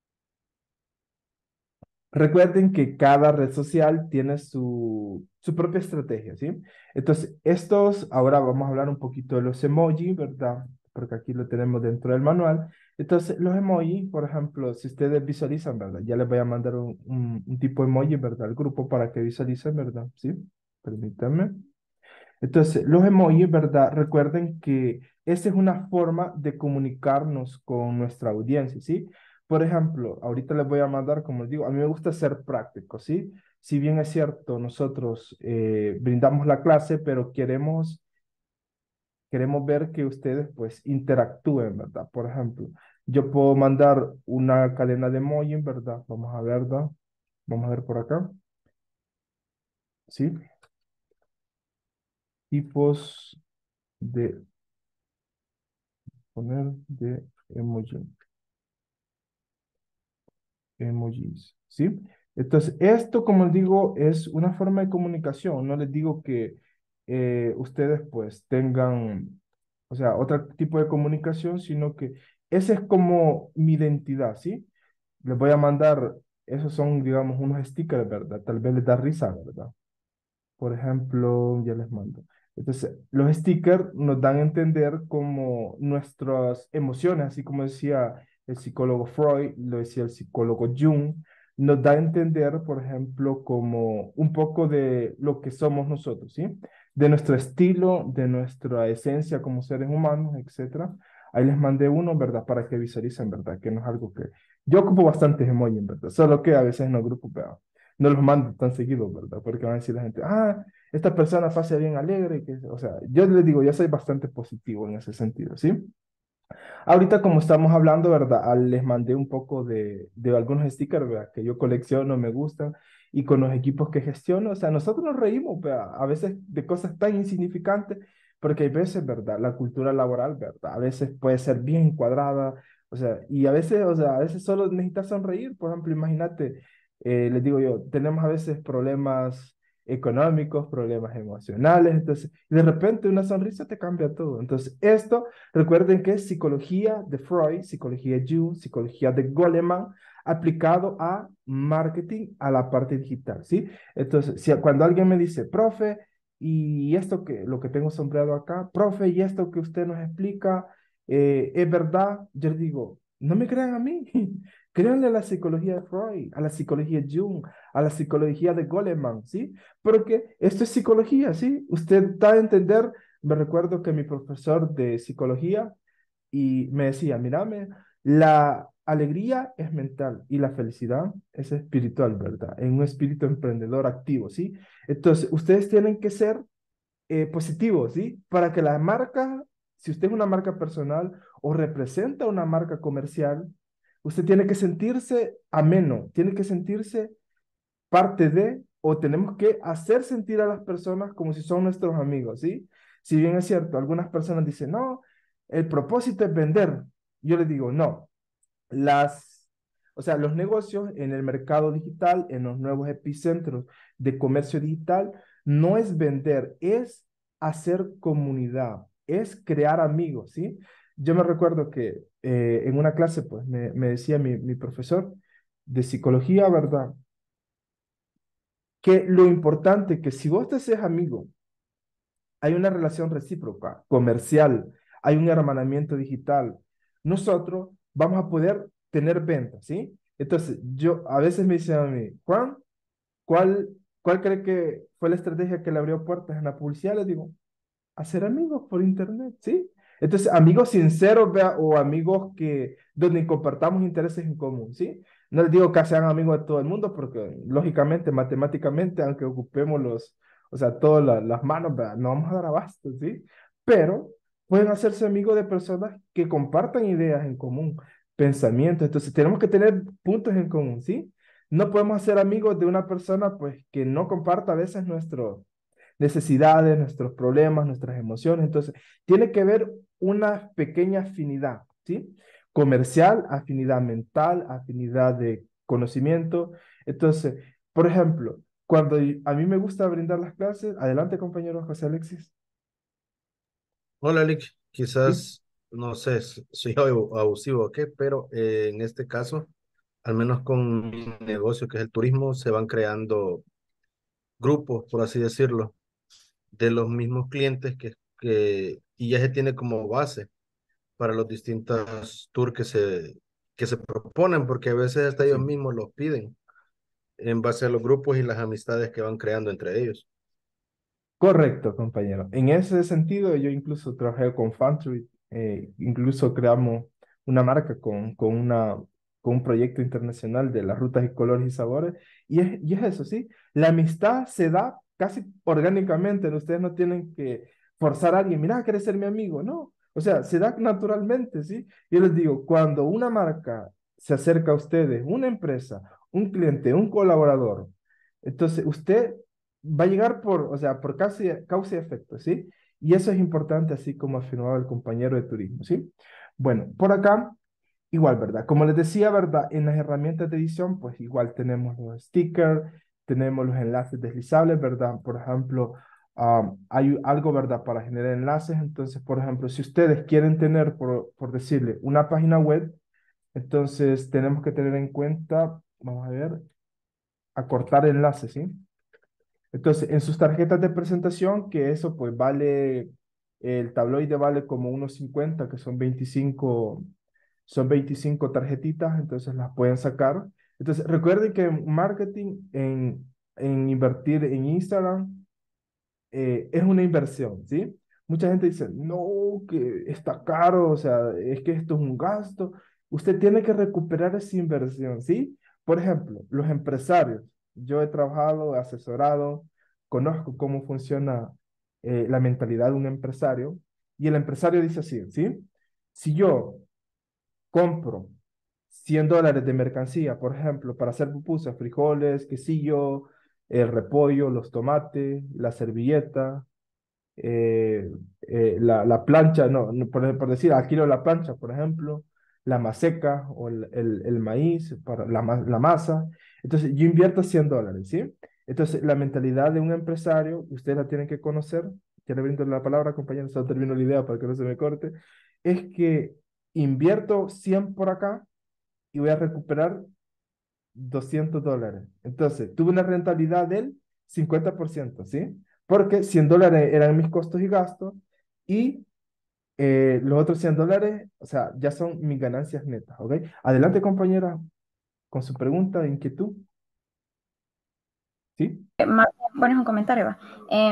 recuerden que cada red social tiene su propia estrategia, ¿sí? Entonces, estos, ahora vamos a hablar un poquito de los emojis, ¿verdad? Porque aquí lo tenemos dentro del manual. Entonces, los emojis, por ejemplo, si ustedes visualizan, ¿verdad? Ya les voy a mandar un tipo de emoji, ¿verdad? Al grupo para que visualicen, ¿verdad? ¿Sí? Permítanme. Entonces, los emojis, ¿verdad? Recuerden que esa es una forma de comunicarnos con nuestra audiencia, ¿sí? Por ejemplo, ahorita les voy a mandar, como les digo, a mí me gusta ser práctico, ¿sí? Si bien es cierto, nosotros brindamos la clase, pero queremos ver que ustedes pues interactúen, ¿verdad? Por ejemplo, yo puedo mandar una cadena de emojis, ¿verdad? Vamos a ver, ¿verdad? Vamos a ver por acá, ¿sí? Tipos de poner de emoji. Emojis, ¿sí? Entonces, esto, como les digo, es una forma de comunicación. No les digo que ustedes pues tengan, o sea, otro tipo de comunicación, sino que ese es como mi identidad, ¿sí? Les voy a mandar, esos son, digamos, unos stickers, ¿verdad? Tal vez les da risa, ¿verdad? Por ejemplo, ya les mando. Entonces, los stickers nos dan a entender como nuestras emociones, así como decía el psicólogo Freud, lo decía el psicólogo Jung, nos da a entender, por ejemplo, como un poco de lo que somos nosotros, ¿sí? De nuestro estilo, de nuestra esencia como seres humanos, etcétera. Ahí les mandé uno, ¿verdad? Para que visualicen, ¿verdad? Que no es algo que... Yo ocupo bastantes emojis, ¿verdad? Solo que a veces en los grupos, pero no los mando tan seguido, ¿verdad? Porque van a decir la gente, ah, esta persona pasa bien alegre, que, o sea, yo les digo, yo soy bastante positivo en ese sentido, ¿sí? Ahorita como estamos hablando, ¿verdad? Les mandé un poco de algunos stickers, ¿verdad? Que yo colecciono, me gustan, y con los equipos que gestiono, o sea, nosotros nos reímos, ¿verdad? A veces de cosas tan insignificantes, porque hay veces, ¿verdad? La cultura laboral, ¿verdad? A veces puede ser bien cuadrada, o sea, y a veces, o sea, a veces solo necesitas sonreír, por ejemplo, imagínate, les digo yo, tenemos a veces problemas económicos, problemas emocionales, entonces, y de repente una sonrisa te cambia todo. Entonces, esto recuerden que es psicología de Freud, psicología Jung, psicología de Goleman, aplicado a marketing, a la parte digital, ¿sí? Entonces, si cuando alguien me dice, profe, y esto que, lo que tengo sombreado acá, profe, y esto que usted nos explica, ¿es verdad? Yo les digo, no me crean a mí, créanle a la psicología de Freud, a la psicología Jung, a la psicología de Goleman, ¿sí? Porque esto es psicología, ¿sí? Usted da a entender. Me recuerdo que mi profesor de psicología y me decía, mírame, la alegría es mental y la felicidad es espiritual, ¿verdad? En un espíritu emprendedor activo, ¿sí? Entonces, ustedes tienen que ser positivos, ¿sí? Para que la marca, si usted es una marca personal o representa una marca comercial, usted tiene que sentirse ameno, tiene que sentirse parte de, o tenemos que hacer sentir a las personas como si son nuestros amigos, ¿sí? Si bien es cierto, algunas personas dicen, no, el propósito es vender. Yo les digo, no, o sea, los negocios en el mercado digital, en los nuevos epicentros de comercio digital, no es vender, es hacer comunidad, es crear amigos, ¿sí? Yo me recuerdo que en una clase, pues, me decía mi profesor de psicología, ¿verdad? Que lo importante que si vos te haces amigo, hay una relación recíproca, comercial, hay un hermanamiento digital, nosotros vamos a poder tener ventas, ¿sí? Entonces, yo a veces me dicen a mí, Juan, ¿cuál, ¿cuál cree que fue la estrategia que le abrió puertas en la publicidad? Les digo, hacer amigos por internet, ¿sí? Entonces, amigos sinceros, vea, o amigos que, donde compartamos intereses en común, ¿sí? No les digo que sean amigos de todo el mundo, porque lógicamente, matemáticamente, aunque ocupemos o sea, todas las manos, vea, no vamos a dar abasto, ¿sí? Pero pueden hacerse amigos de personas que compartan ideas en común, pensamientos. Entonces, tenemos que tener puntos en común, ¿sí? No podemos ser amigos de una persona, pues, que no comparta a veces nuestro necesidades, nuestros problemas, nuestras emociones. Entonces, tiene que haber una pequeña afinidad, ¿sí? Comercial, afinidad mental, afinidad de conocimiento. Entonces, por ejemplo, cuando a mí me gusta brindar las clases, adelante, compañero José Alexis. Hola, Lick. Sí, Quizás, no sé, soy abusivo o qué, pero en este caso, al menos con mi negocio, que es el turismo, se van creando grupos, por así decirlo, de los mismos clientes y ya se tiene como base para los distintos tours que se proponen, porque a veces hasta ellos sí. mismos los piden en base a los grupos y las amistades que van creando entre ellos. Correcto, compañero. En ese sentido, yo incluso trabajé con Fantry, incluso creamos una marca con un proyecto internacional de las rutas y colores y sabores, y es eso, ¿sí? La amistad se da casi orgánicamente, ¿no? Ustedes no tienen que forzar a alguien, mira, ¿quieres ser mi amigo? No, o sea, se da naturalmente, ¿sí? Yo les digo, cuando una marca se acerca a ustedes, una empresa, un cliente, un colaborador, entonces usted va a llegar o sea, por causa y efecto, ¿sí? Y eso es importante, así como afirmaba el compañero de turismo, ¿sí? Bueno, por acá, igual, ¿verdad? Como les decía, ¿verdad? En las herramientas de edición, pues igual tenemos los stickers, tenemos los enlaces deslizables, ¿verdad? Por ejemplo, hay algo, ¿verdad? Para generar enlaces. Entonces, por ejemplo, si ustedes quieren tener, por decirle, una página web, entonces tenemos que tener en cuenta, vamos a ver, acortar enlaces, ¿sí? Entonces, en sus tarjetas de presentación, que eso pues vale, el tabloide vale como unos 50, que son 25 tarjetitas, entonces las pueden sacar. Entonces, recuerden que en marketing, en invertir en Instagram, es una inversión, ¿sí? Mucha gente dice, no, que está caro, o sea, es que esto es un gasto. Usted tiene que recuperar esa inversión, ¿sí? Por ejemplo, los empresarios. Yo he trabajado, he asesorado, conozco cómo funciona la mentalidad de un empresario. Y el empresario dice así, ¿sí? Si yo compro $100 de mercancía, por ejemplo, para hacer pupusas, frijoles, quesillo, el repollo, los tomates, la servilleta, eh, la plancha, no, por decir, alquilo la plancha, por ejemplo, la maseca o el maíz, para la masa. Entonces, yo invierto $100, ¿sí? Entonces, la mentalidad de un empresario, ustedes la tienen que conocer, ya le brindo la palabra, compañero, solo termino la idea para que no se me corte, es que invierto 100 por acá y voy a recuperar $200. Entonces, tuve una rentabilidad del 50%, ¿sí? Porque $100 eran mis costos y gastos y los otros $100, o sea, ya son mis ganancias netas, ¿ok? Adelante, compañera, con su pregunta, inquietud, ¿sí? Bueno, es un comentario, va.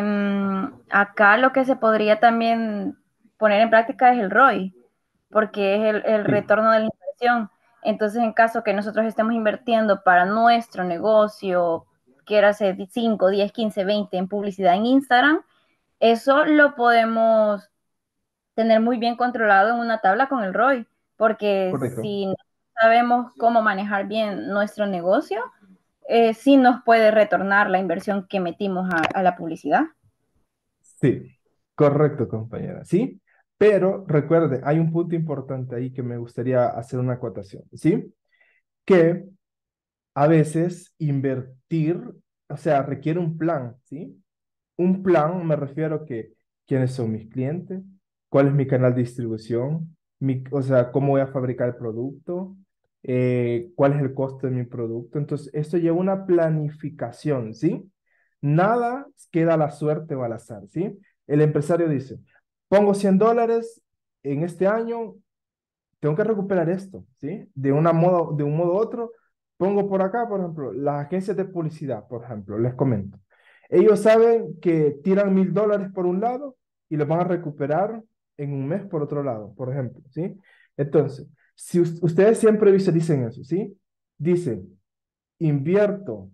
Acá lo que se podría también poner en práctica es el ROI, porque es el Sí, retorno de la inversión. Entonces, en caso que nosotros estemos invirtiendo para nuestro negocio, quiera ser 5, 10, 15, 20 en publicidad en Instagram, eso lo podemos tener muy bien controlado en una tabla con el ROI, porque correcto. si no sabemos cómo manejar bien nuestro negocio, sí nos puede retornar la inversión que metimos a la publicidad. Sí, correcto, compañera, ¿sí? Pero recuerde, hay un punto importante ahí que me gustaría hacer una acotación, ¿sí? Que a veces invertir, o sea, requiere un plan, ¿sí? Un plan, me refiero que quiénes son mis clientes, cuál es mi canal de distribución, o sea, cómo voy a fabricar el producto, cuál es el costo de mi producto. Entonces, esto lleva una planificación, ¿sí? Nada queda a la suerte o al azar, ¿sí? El empresario dice, pongo $100 en este año, tengo que recuperar esto, ¿sí? De un modo u otro, pongo por acá, por ejemplo, las agencias de publicidad, por ejemplo, les comento. Ellos saben que tiran $1,000 por un lado y los van a recuperar en un mes por otro lado, por ejemplo, ¿sí? Entonces, si ustedes siempre dicen eso, ¿sí? Dicen, invierto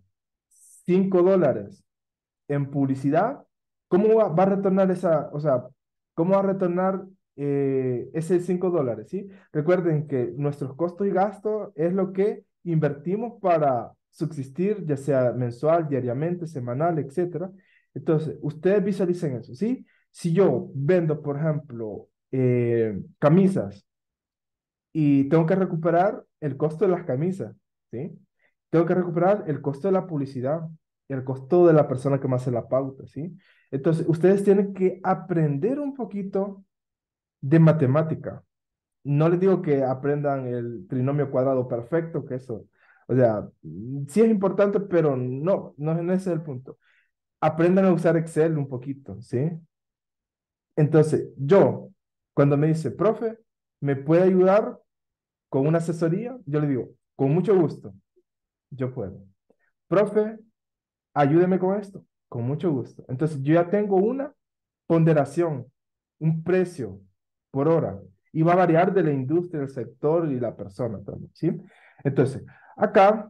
$5 en publicidad, ¿cómo va a retornar esa, o sea, cómo va a retornar ese $5, ¿sí? Recuerden que nuestros costos y gastos es lo que invertimos para subsistir, ya sea mensual, diariamente, semanal, etcétera. Entonces, ustedes visualicen eso, ¿sí? Si yo vendo, por ejemplo, camisas y tengo que recuperar el costo de las camisas, ¿sí? Tengo que recuperar el costo de la publicidad, el costo de la persona que me hace la pauta, ¿sí? Entonces, ustedes tienen que aprender un poquito de matemática. No les digo que aprendan el trinomio cuadrado perfecto, que eso, o sea, sí es importante, pero no ese es el punto. Aprendan a usar Excel un poquito, ¿sí? Entonces, yo, cuando me dice, profe, ¿me puede ayudar con una asesoría? Yo le digo, con mucho gusto, yo puedo. Profe, ayúdeme con esto, con mucho gusto. Entonces, yo ya tengo una ponderación, un precio por hora, y va a variar de la industria, del sector y la persona también, ¿sí? Entonces, acá,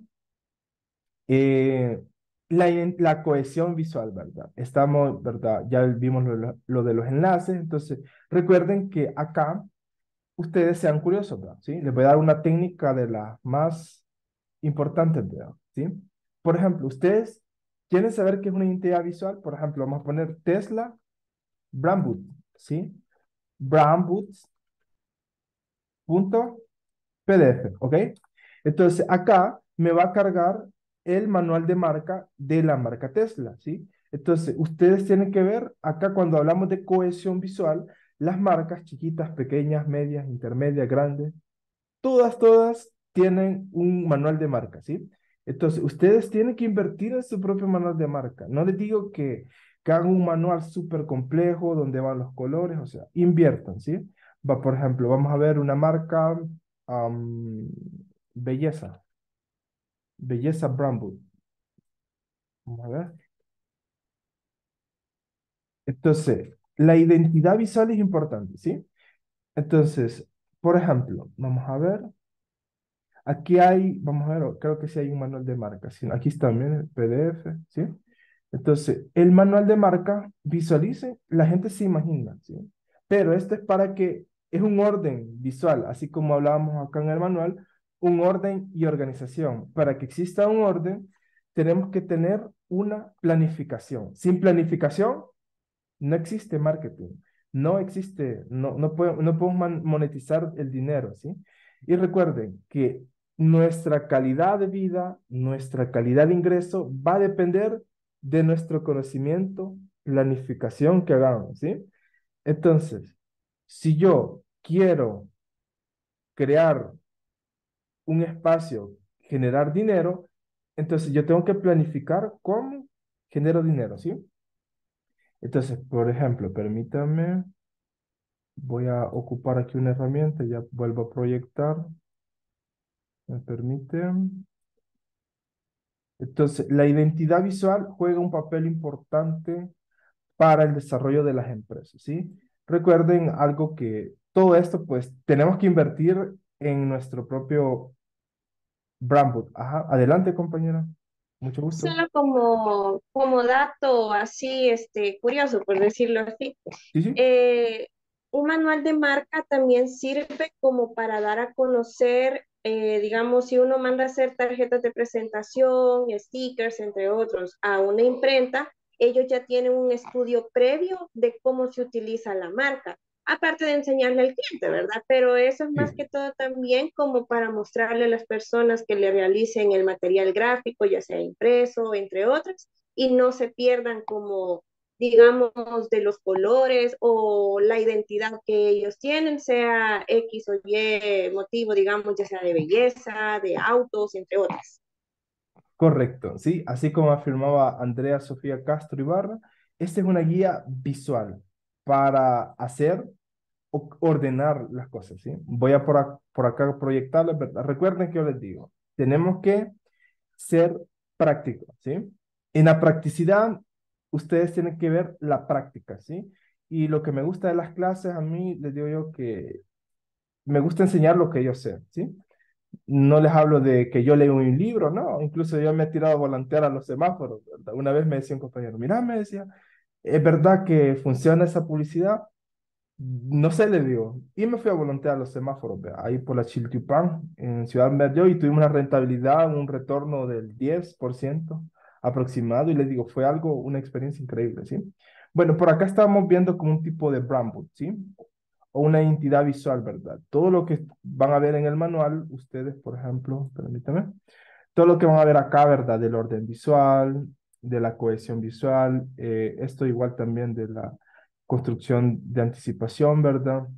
eh, la cohesión visual, ¿verdad? Estamos, ¿verdad? Ya vimos lo de los enlaces, entonces, recuerden que acá ustedes sean curiosos, ¿verdad? ¿Sí? Les voy a dar una técnica de las más importantes, ¿verdad? ¿Sí? Por ejemplo, ustedes quieren saber qué es una identidad visual. Por ejemplo, vamos a poner Tesla Brandbook, ¿sí? Brandbooks.pdf, ¿ok? Entonces, acá me va a cargar el manual de marca de la marca Tesla, ¿sí? Entonces, ustedes tienen que ver acá cuando hablamos de cohesión visual, las marcas chiquitas, pequeñas, medias, intermedias, grandes, todas tienen un manual de marca, ¿sí? Entonces, ustedes tienen que invertir en su propio manual de marca. No les digo que hagan un manual súper complejo donde van los colores, o sea, inviertan, ¿sí? Va, por ejemplo, vamos a ver una marca, am, belleza, belleza Brandwood. Vamos a ver. Entonces, la identidad visual es importante, ¿sí? Entonces, por ejemplo, vamos a ver. Aquí hay, vamos a ver, creo que sí hay un manual de marca. ¿Sí? Aquí está también el PDF, ¿sí? Entonces, el manual de marca, visualice, la gente se imagina, ¿sí? Pero esto es para que, es un orden visual, así como hablábamos acá en el manual, un orden y organización. Para que exista un orden, tenemos que tener una planificación. Sin planificación, no existe marketing, no existe, no podemos monetizar el dinero, ¿sí? Y recuerden que nuestra calidad de vida, nuestra calidad de ingreso va a depender de nuestro conocimiento, planificación que hagamos, ¿sí? Entonces, si yo quiero crear un espacio, generar dinero, entonces yo tengo que planificar cómo genero dinero, ¿sí? Entonces, por ejemplo, permítame. Voy a ocupar aquí una herramienta, ya vuelvo a proyectar. ¿Me permite? Entonces, la identidad visual juega un papel importante para el desarrollo de las empresas, ¿sí? Recuerden algo que todo esto, pues, tenemos que invertir en nuestro propio brand book. Ajá, adelante, compañera. Mucho gusto. Solo como dato así, curioso, por decirlo así, Sí, sí. eh, un manual de marca también sirve como para dar a conocer, digamos, si uno manda a hacer tarjetas de presentación, stickers, entre otros, a una imprenta, ellos ya tienen un estudio previo de cómo se utiliza la marca, aparte de enseñarle al cliente, ¿verdad? Pero eso es más Sí. que todo también como para mostrarle a las personas que le realicen el material gráfico, ya sea impreso, entre otras, y no se pierdan como, digamos, de los colores o la identidad que ellos tienen, sea X o Y motivo, digamos, ya sea de belleza, de autos, entre otras. Correcto, sí, así como afirmaba Andrea Sofía Castro Ibarra, esta es una guía visual para hacer ordenar las cosas, ¿sí? Voy a por acá proyectarles, ¿verdad? Recuerden que yo les digo, tenemos que ser prácticos, ¿sí? En la practicidad, ustedes tienen que ver la práctica, ¿sí? Y lo que me gusta de las clases, a mí les digo yo que me gusta enseñar lo que yo sé, ¿sí? No les hablo de que yo leo un libro, no, incluso yo me he tirado a volantear a los semáforos, ¿verdad? Una vez me decía un compañero, mira, me decía, ¿es verdad que funciona esa publicidad? No sé, le digo. Y me fui a voluntear a los semáforos, vea, ahí por la Chiltepán, en Ciudad Medio, y tuvimos una rentabilidad, un retorno del 10% aproximado, y les digo, fue algo, una experiencia increíble, ¿sí? Bueno, por acá estamos viendo como un tipo de brand book, ¿sí? O una entidad visual, ¿verdad? Todo lo que van a ver en el manual, ustedes, por ejemplo, permítanme, todo lo que van a ver acá, ¿verdad? Del orden visual, de la cohesión visual, esto igual también de la construcción de anticipación, ¿verdad?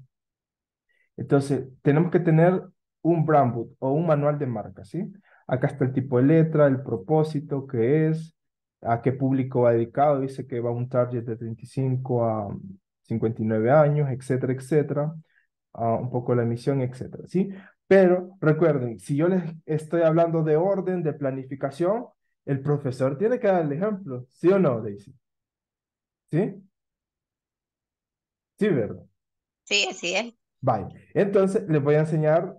Entonces, tenemos que tener un brand book o un manual de marca, ¿sí? Acá está el tipo de letra, el propósito, qué es, a qué público va dedicado, dice que va un target de 35 a 59 años, etcétera, etcétera, un poco la emisión, etcétera, ¿sí? Pero recuerden, si yo les estoy hablando de orden, de planificación, el profesor tiene que dar el ejemplo, ¿sí o no, Daisy? ¿Sí? Sí, ¿verdad? Sí, así es. Vale. Entonces, les voy a enseñar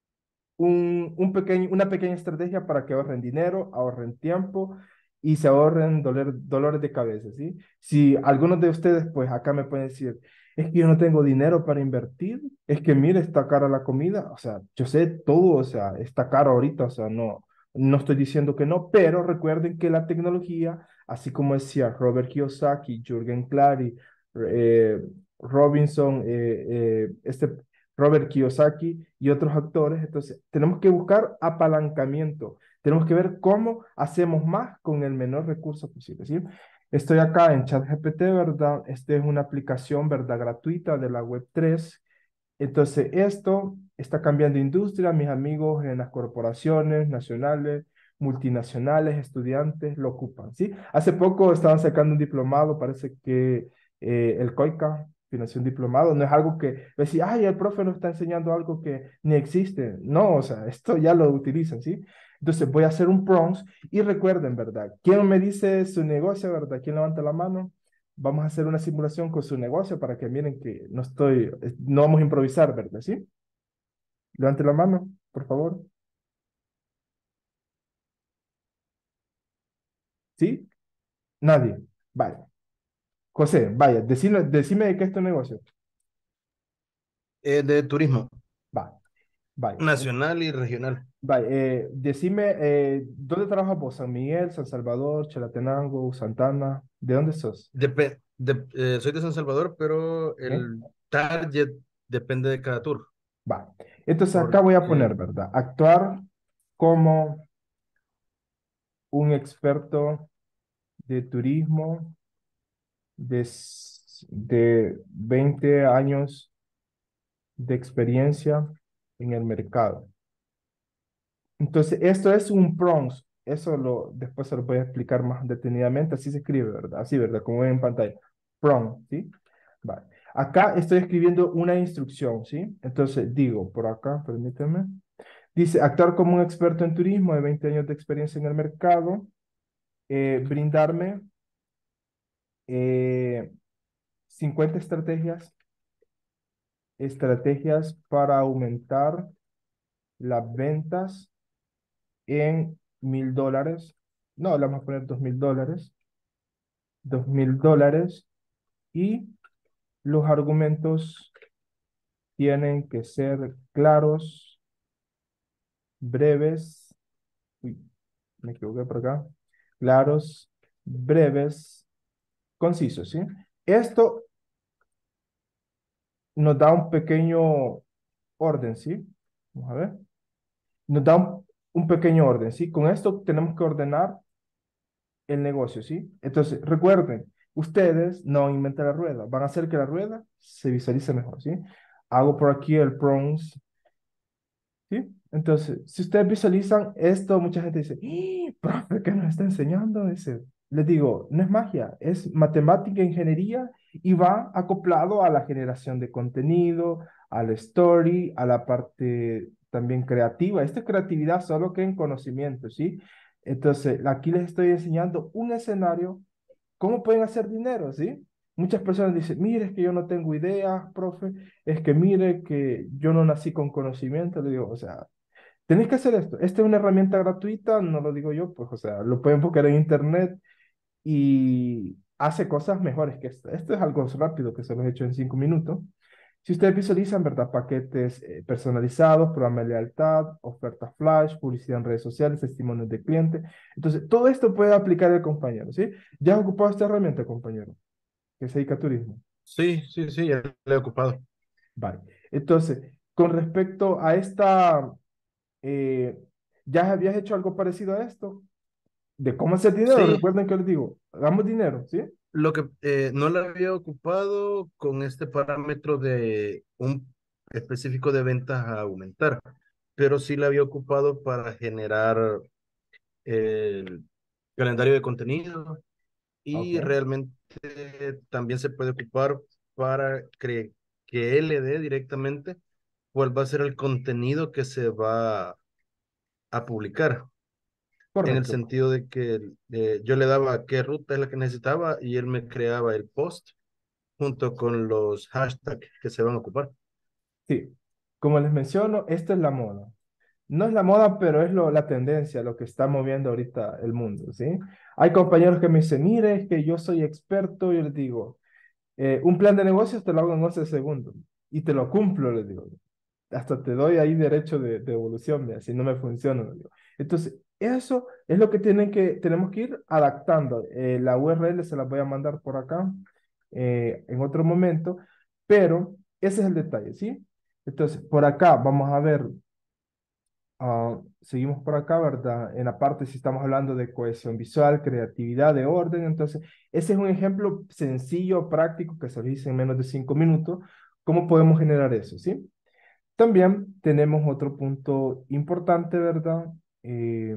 una pequeña estrategia para que ahorren dinero, ahorren tiempo y se ahorren dolores de cabeza, ¿sí? Si algunos de ustedes, pues acá me pueden decir, es que yo no tengo dinero para invertir, es que mire, está cara la comida, o sea, yo sé todo, o sea, está caro ahorita, o sea, no estoy diciendo que no, pero recuerden que la tecnología, así como decía Robert Kiyosaki, Jürgen Clary, eh, Robinson, Robert Kiyosaki y otros actores. Entonces, tenemos que buscar apalancamiento. Tenemos que ver cómo hacemos más con el menor recurso posible, ¿sí? Estoy acá en ChatGPT, ¿verdad? Esta es una aplicación, ¿verdad? Gratuita de la Web3. Entonces, esto está cambiando industria. Mis amigos en las corporaciones nacionales, multinacionales, estudiantes lo ocupan, ¿sí? Hace poco estaban sacando un diplomado, parece que el COICA financió un diplomado. No es algo que decir, ay, el profe nos está enseñando algo que ni existe. No, o sea, esto ya lo utilizan, ¿sí? Entonces voy a hacer un prompt y recuerden, ¿verdad? ¿Quién me dice su negocio, verdad? ¿Quién levanta la mano? vamos a hacer una simulación con su negocio para que miren que no vamos a improvisar, ¿verdad? ¿Sí? Levante la mano, por favor. ¿Sí? Nadie. Vale. José, vaya, decime de qué es tu negocio. De turismo Va, vaya. nacional y regional. Vaya, decime, ¿dónde trabajas vos? ¿San Miguel, San Salvador, Chalatenango, Santana? ¿De dónde sos? Soy de San Salvador, pero ¿Eh? el target depende de cada tour. Va. Entonces acá voy a poner, Porque ¿verdad? Actuar como un experto de turismo de 20 años de experiencia en el mercado. Entonces, esto es un prompt. Después se lo voy a explicar más detenidamente. Así se escribe, ¿verdad? Así, ¿verdad? Como ven en pantalla. Prompt, ¿sí? Vale. Acá estoy escribiendo una instrucción, ¿sí? Entonces, digo, por acá, permíteme. Dice, actuar como un experto en turismo de 20 años de experiencia en el mercado. Brindarme 50 estrategias para aumentar las ventas en $1,000. No, le vamos a poner $2,000. $2,000. Y los argumentos tienen que ser claros, breves. Uy, me equivoqué por acá. Claros, breves, concisos, ¿sí? Esto nos da un pequeño orden, ¿sí? Vamos a ver. Nos da un pequeño orden, ¿sí? Con esto tenemos que ordenar el negocio, ¿sí? Entonces, recuerden, ustedes no inventan la rueda, van a hacer que la rueda se visualice mejor, ¿sí? Hago por aquí el prompts, ¿sí? Entonces, si ustedes visualizan esto, mucha gente dice, ¡ih! Profe, ¿qué nos está enseñando? Les digo, no es magia, es matemática, ingeniería y va acoplado a la generación de contenido, al story, a la parte también creativa. Esto es creatividad solo que en conocimiento, ¿sí? Entonces, aquí les estoy enseñando un escenario, cómo pueden hacer dinero, ¿sí? Muchas personas dicen, mire, es que yo no tengo ideas, profe, es que mire que yo no nací con conocimiento. Le digo, o sea, tenéis que hacer esto. Esta es una herramienta gratuita, no lo digo yo, pues, o sea, lo pueden buscar en internet y hace cosas mejores que esto. Esto es algo rápido que se lo he hecho en 5 minutos. Si ustedes visualizan, ¿verdad? Paquetes personalizados, programa de lealtad, ofertas flash, publicidad en redes sociales, testimonios de cliente. Entonces, todo esto puede aplicar el compañero, ¿sí? ¿Ya has ocupado esta herramienta, compañero? Que se dedica a turismo. sí, sí, sí, ya le he ocupado. Vale. Entonces, con respecto a esta, eh, ¿ya habías hecho algo parecido a esto? De cómo hacer dinero. Sí, Recuerden que les digo, hagamos dinero, ¿sí? lo que no lo había ocupado con este parámetro de un específico de ventas a aumentar, pero sí lo había ocupado para generar el calendario de contenido Ok. y realmente también se puede ocupar para que él le dé directamente cuál va a ser el contenido que se va a publicar, en el Correcto. sentido de que yo le daba qué ruta es la que necesitaba y él me creaba el post junto con los hashtags que se van a ocupar. Sí. Como les menciono, esta es la moda. No es la moda, pero es la tendencia, lo que está moviendo ahorita el mundo, ¿sí? Hay compañeros que me dicen, mire, es que yo soy experto, y yo les digo, un plan de negocios te lo hago en 11 segundos y te lo cumplo, les digo. Hasta te doy ahí derecho de evolución, mira, si no me funciona, les digo. Entonces, eso es lo que tenemos que ir adaptando. La URL se la voy a mandar por acá en otro momento, pero ese es el detalle, ¿sí? Entonces, por acá vamos a ver. Seguimos por acá, ¿verdad? En la parte, si estamos hablando de cohesión visual, creatividad, de orden, entonces, ese es un ejemplo sencillo, práctico, que se dice en menos de 5 minutos. ¿Cómo podemos generar eso, sí? También tenemos otro punto importante, ¿verdad? Eh,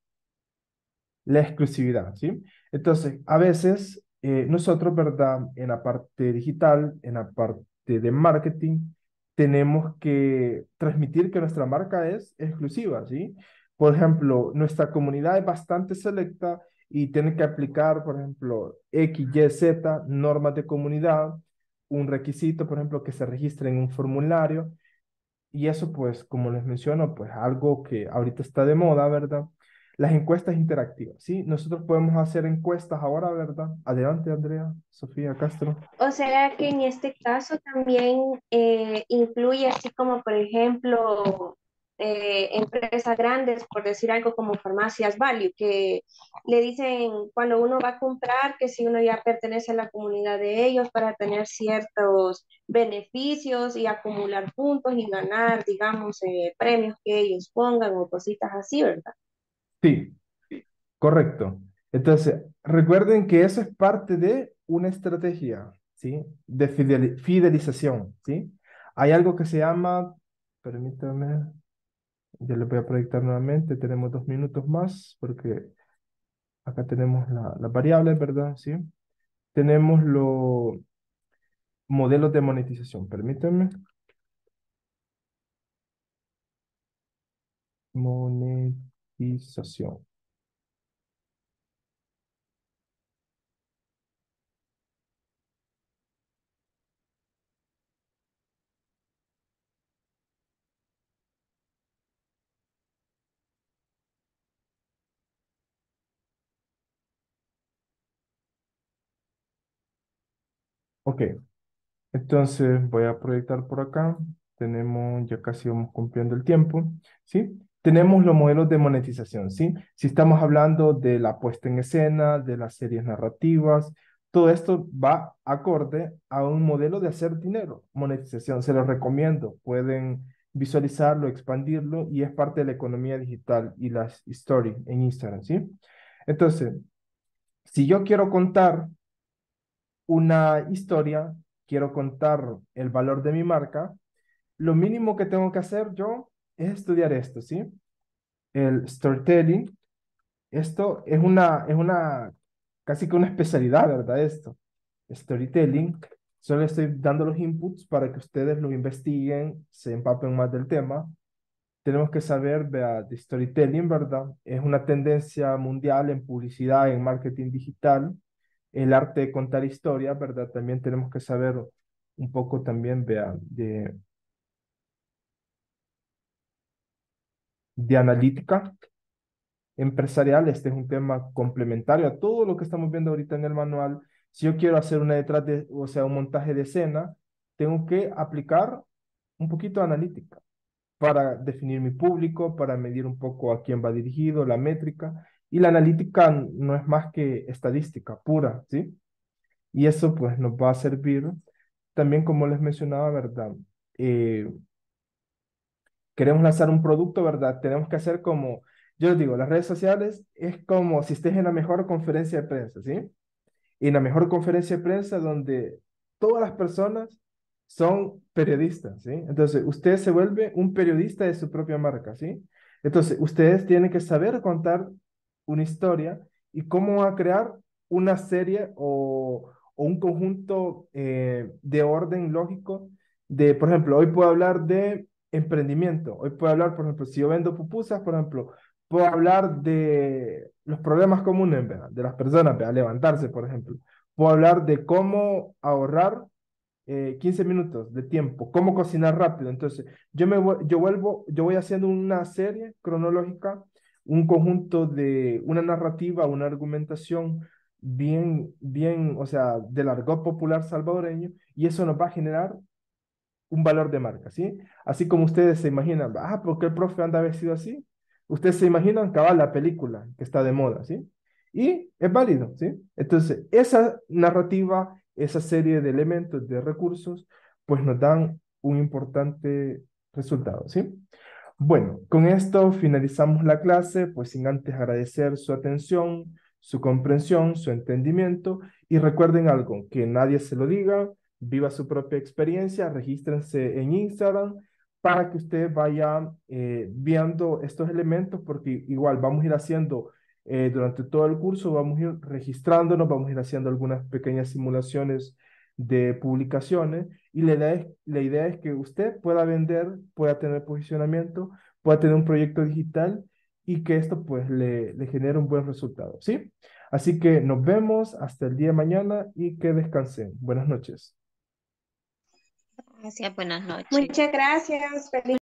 la exclusividad, ¿sí? Entonces, a veces nosotros, ¿verdad? En la parte digital, en la parte de marketing, tenemos que transmitir que nuestra marca es exclusiva, ¿sí? Por ejemplo, nuestra comunidad es bastante selecta y tienen que aplicar, por ejemplo, X, Y, Z, normas de comunidad, un requisito, por ejemplo, que se registre en un formulario. Y eso, pues, como les menciono, pues algo que ahorita está de moda, ¿verdad? Las encuestas interactivas, ¿sí? Nosotros podemos hacer encuestas ahora, ¿verdad? Adelante, Andrea, Sofía Castro. O sea que en este caso también incluye así como, por ejemplo, empresas grandes, por decir algo como farmacias Value, que le dicen cuando uno va a comprar que si uno ya pertenece a la comunidad de ellos para tener ciertos beneficios y acumular puntos y ganar, digamos, premios que ellos pongan o cositas así, ¿verdad? Sí, correcto. Entonces, recuerden que eso es parte de una estrategia, ¿sí? De fidelización, ¿sí? Hay algo que se llama, permítame, ya les voy a proyectar nuevamente, tenemos 2 minutos más, porque acá tenemos las variables, ¿verdad? ¿Sí? Tenemos los modelos de monetización, permítanme. Monetización. Ok, entonces voy a proyectar por acá. Tenemos, ya casi vamos cumpliendo el tiempo, ¿sí? Tenemos los modelos de monetización, ¿sí? Si estamos hablando de la puesta en escena, de las series narrativas, todo esto va acorde a un modelo de hacer dinero, monetización. Se los recomiendo, pueden visualizarlo, expandirlo y es parte de la economía digital y las stories en Instagram, ¿sí? Entonces, si yo quiero contar una historia, quiero contar el valor de mi marca, lo mínimo que tengo que hacer yo es estudiar esto, ¿sí? El storytelling, esto es una, casi que una especialidad, ¿verdad? Esto, storytelling, solo estoy dando los inputs para que ustedes lo investiguen, se empapen más del tema. Tenemos que saber, vea, de storytelling, ¿verdad? Es una tendencia mundial en publicidad, en marketing digital, el arte de contar historias, ¿verdad? También tenemos que saber un poco también, vea, de analítica empresarial. Este es un tema complementario a todo lo que estamos viendo ahorita en el manual. Si yo quiero hacer una detrás de, o sea, un montaje de escena, tengo que aplicar un poquito de analítica para definir mi público, para medir un poco a quién va dirigido, la métrica. Y la analítica no es más que estadística pura, ¿sí? Y eso pues nos va a servir también, como les mencionaba, ¿verdad? Eh, Queremos lanzar un producto, ¿verdad? Tenemos que hacer como, yo les digo, las redes sociales es como si estés en la mejor conferencia de prensa, ¿sí? Y en la mejor conferencia de prensa donde todas las personas son periodistas, ¿sí? Entonces, usted se vuelve un periodista de su propia marca, ¿sí? Entonces, ustedes tienen que saber contar una historia y cómo va a crear una serie o un conjunto de orden lógico de, por ejemplo, hoy puedo hablar de emprendimiento, hoy puedo hablar, por ejemplo, si yo vendo pupusas, por ejemplo, puedo hablar de los problemas comunes, ¿verdad? De las personas, ¿verdad? Levantarse, por ejemplo. Puedo hablar de cómo ahorrar 15 minutos de tiempo, cómo cocinar rápido. Entonces, yo voy haciendo una serie cronológica, un conjunto de una narrativa, una argumentación bien, o sea, del argot popular salvadoreño, y eso nos va a generar un valor de marca, ¿sí? Así como ustedes se imaginan, ¿por qué el profe anda vestido así? Ustedes se imaginan, cabal, la película que está de moda, ¿sí? Y es válido, ¿sí? Entonces, esa narrativa, esa serie de elementos, de recursos, pues nos dan un importante resultado, ¿sí? Bueno, con esto finalizamos la clase, pues sin antes agradecer su atención, su comprensión, su entendimiento y recuerden algo, que nadie se lo diga, viva su propia experiencia, regístrense en Instagram para que usted vaya viendo estos elementos porque igual vamos a ir haciendo durante todo el curso, vamos a ir registrándonos, vamos a ir haciendo algunas pequeñas simulaciones de publicaciones y la idea es que usted pueda vender, pueda tener posicionamiento, pueda tener un proyecto digital y que esto pues le genere un buen resultado, ¿sí? Así que nos vemos hasta el día de mañana y que descansen. Buenas noches. Gracias, buenas noches. Muchas gracias. Feliz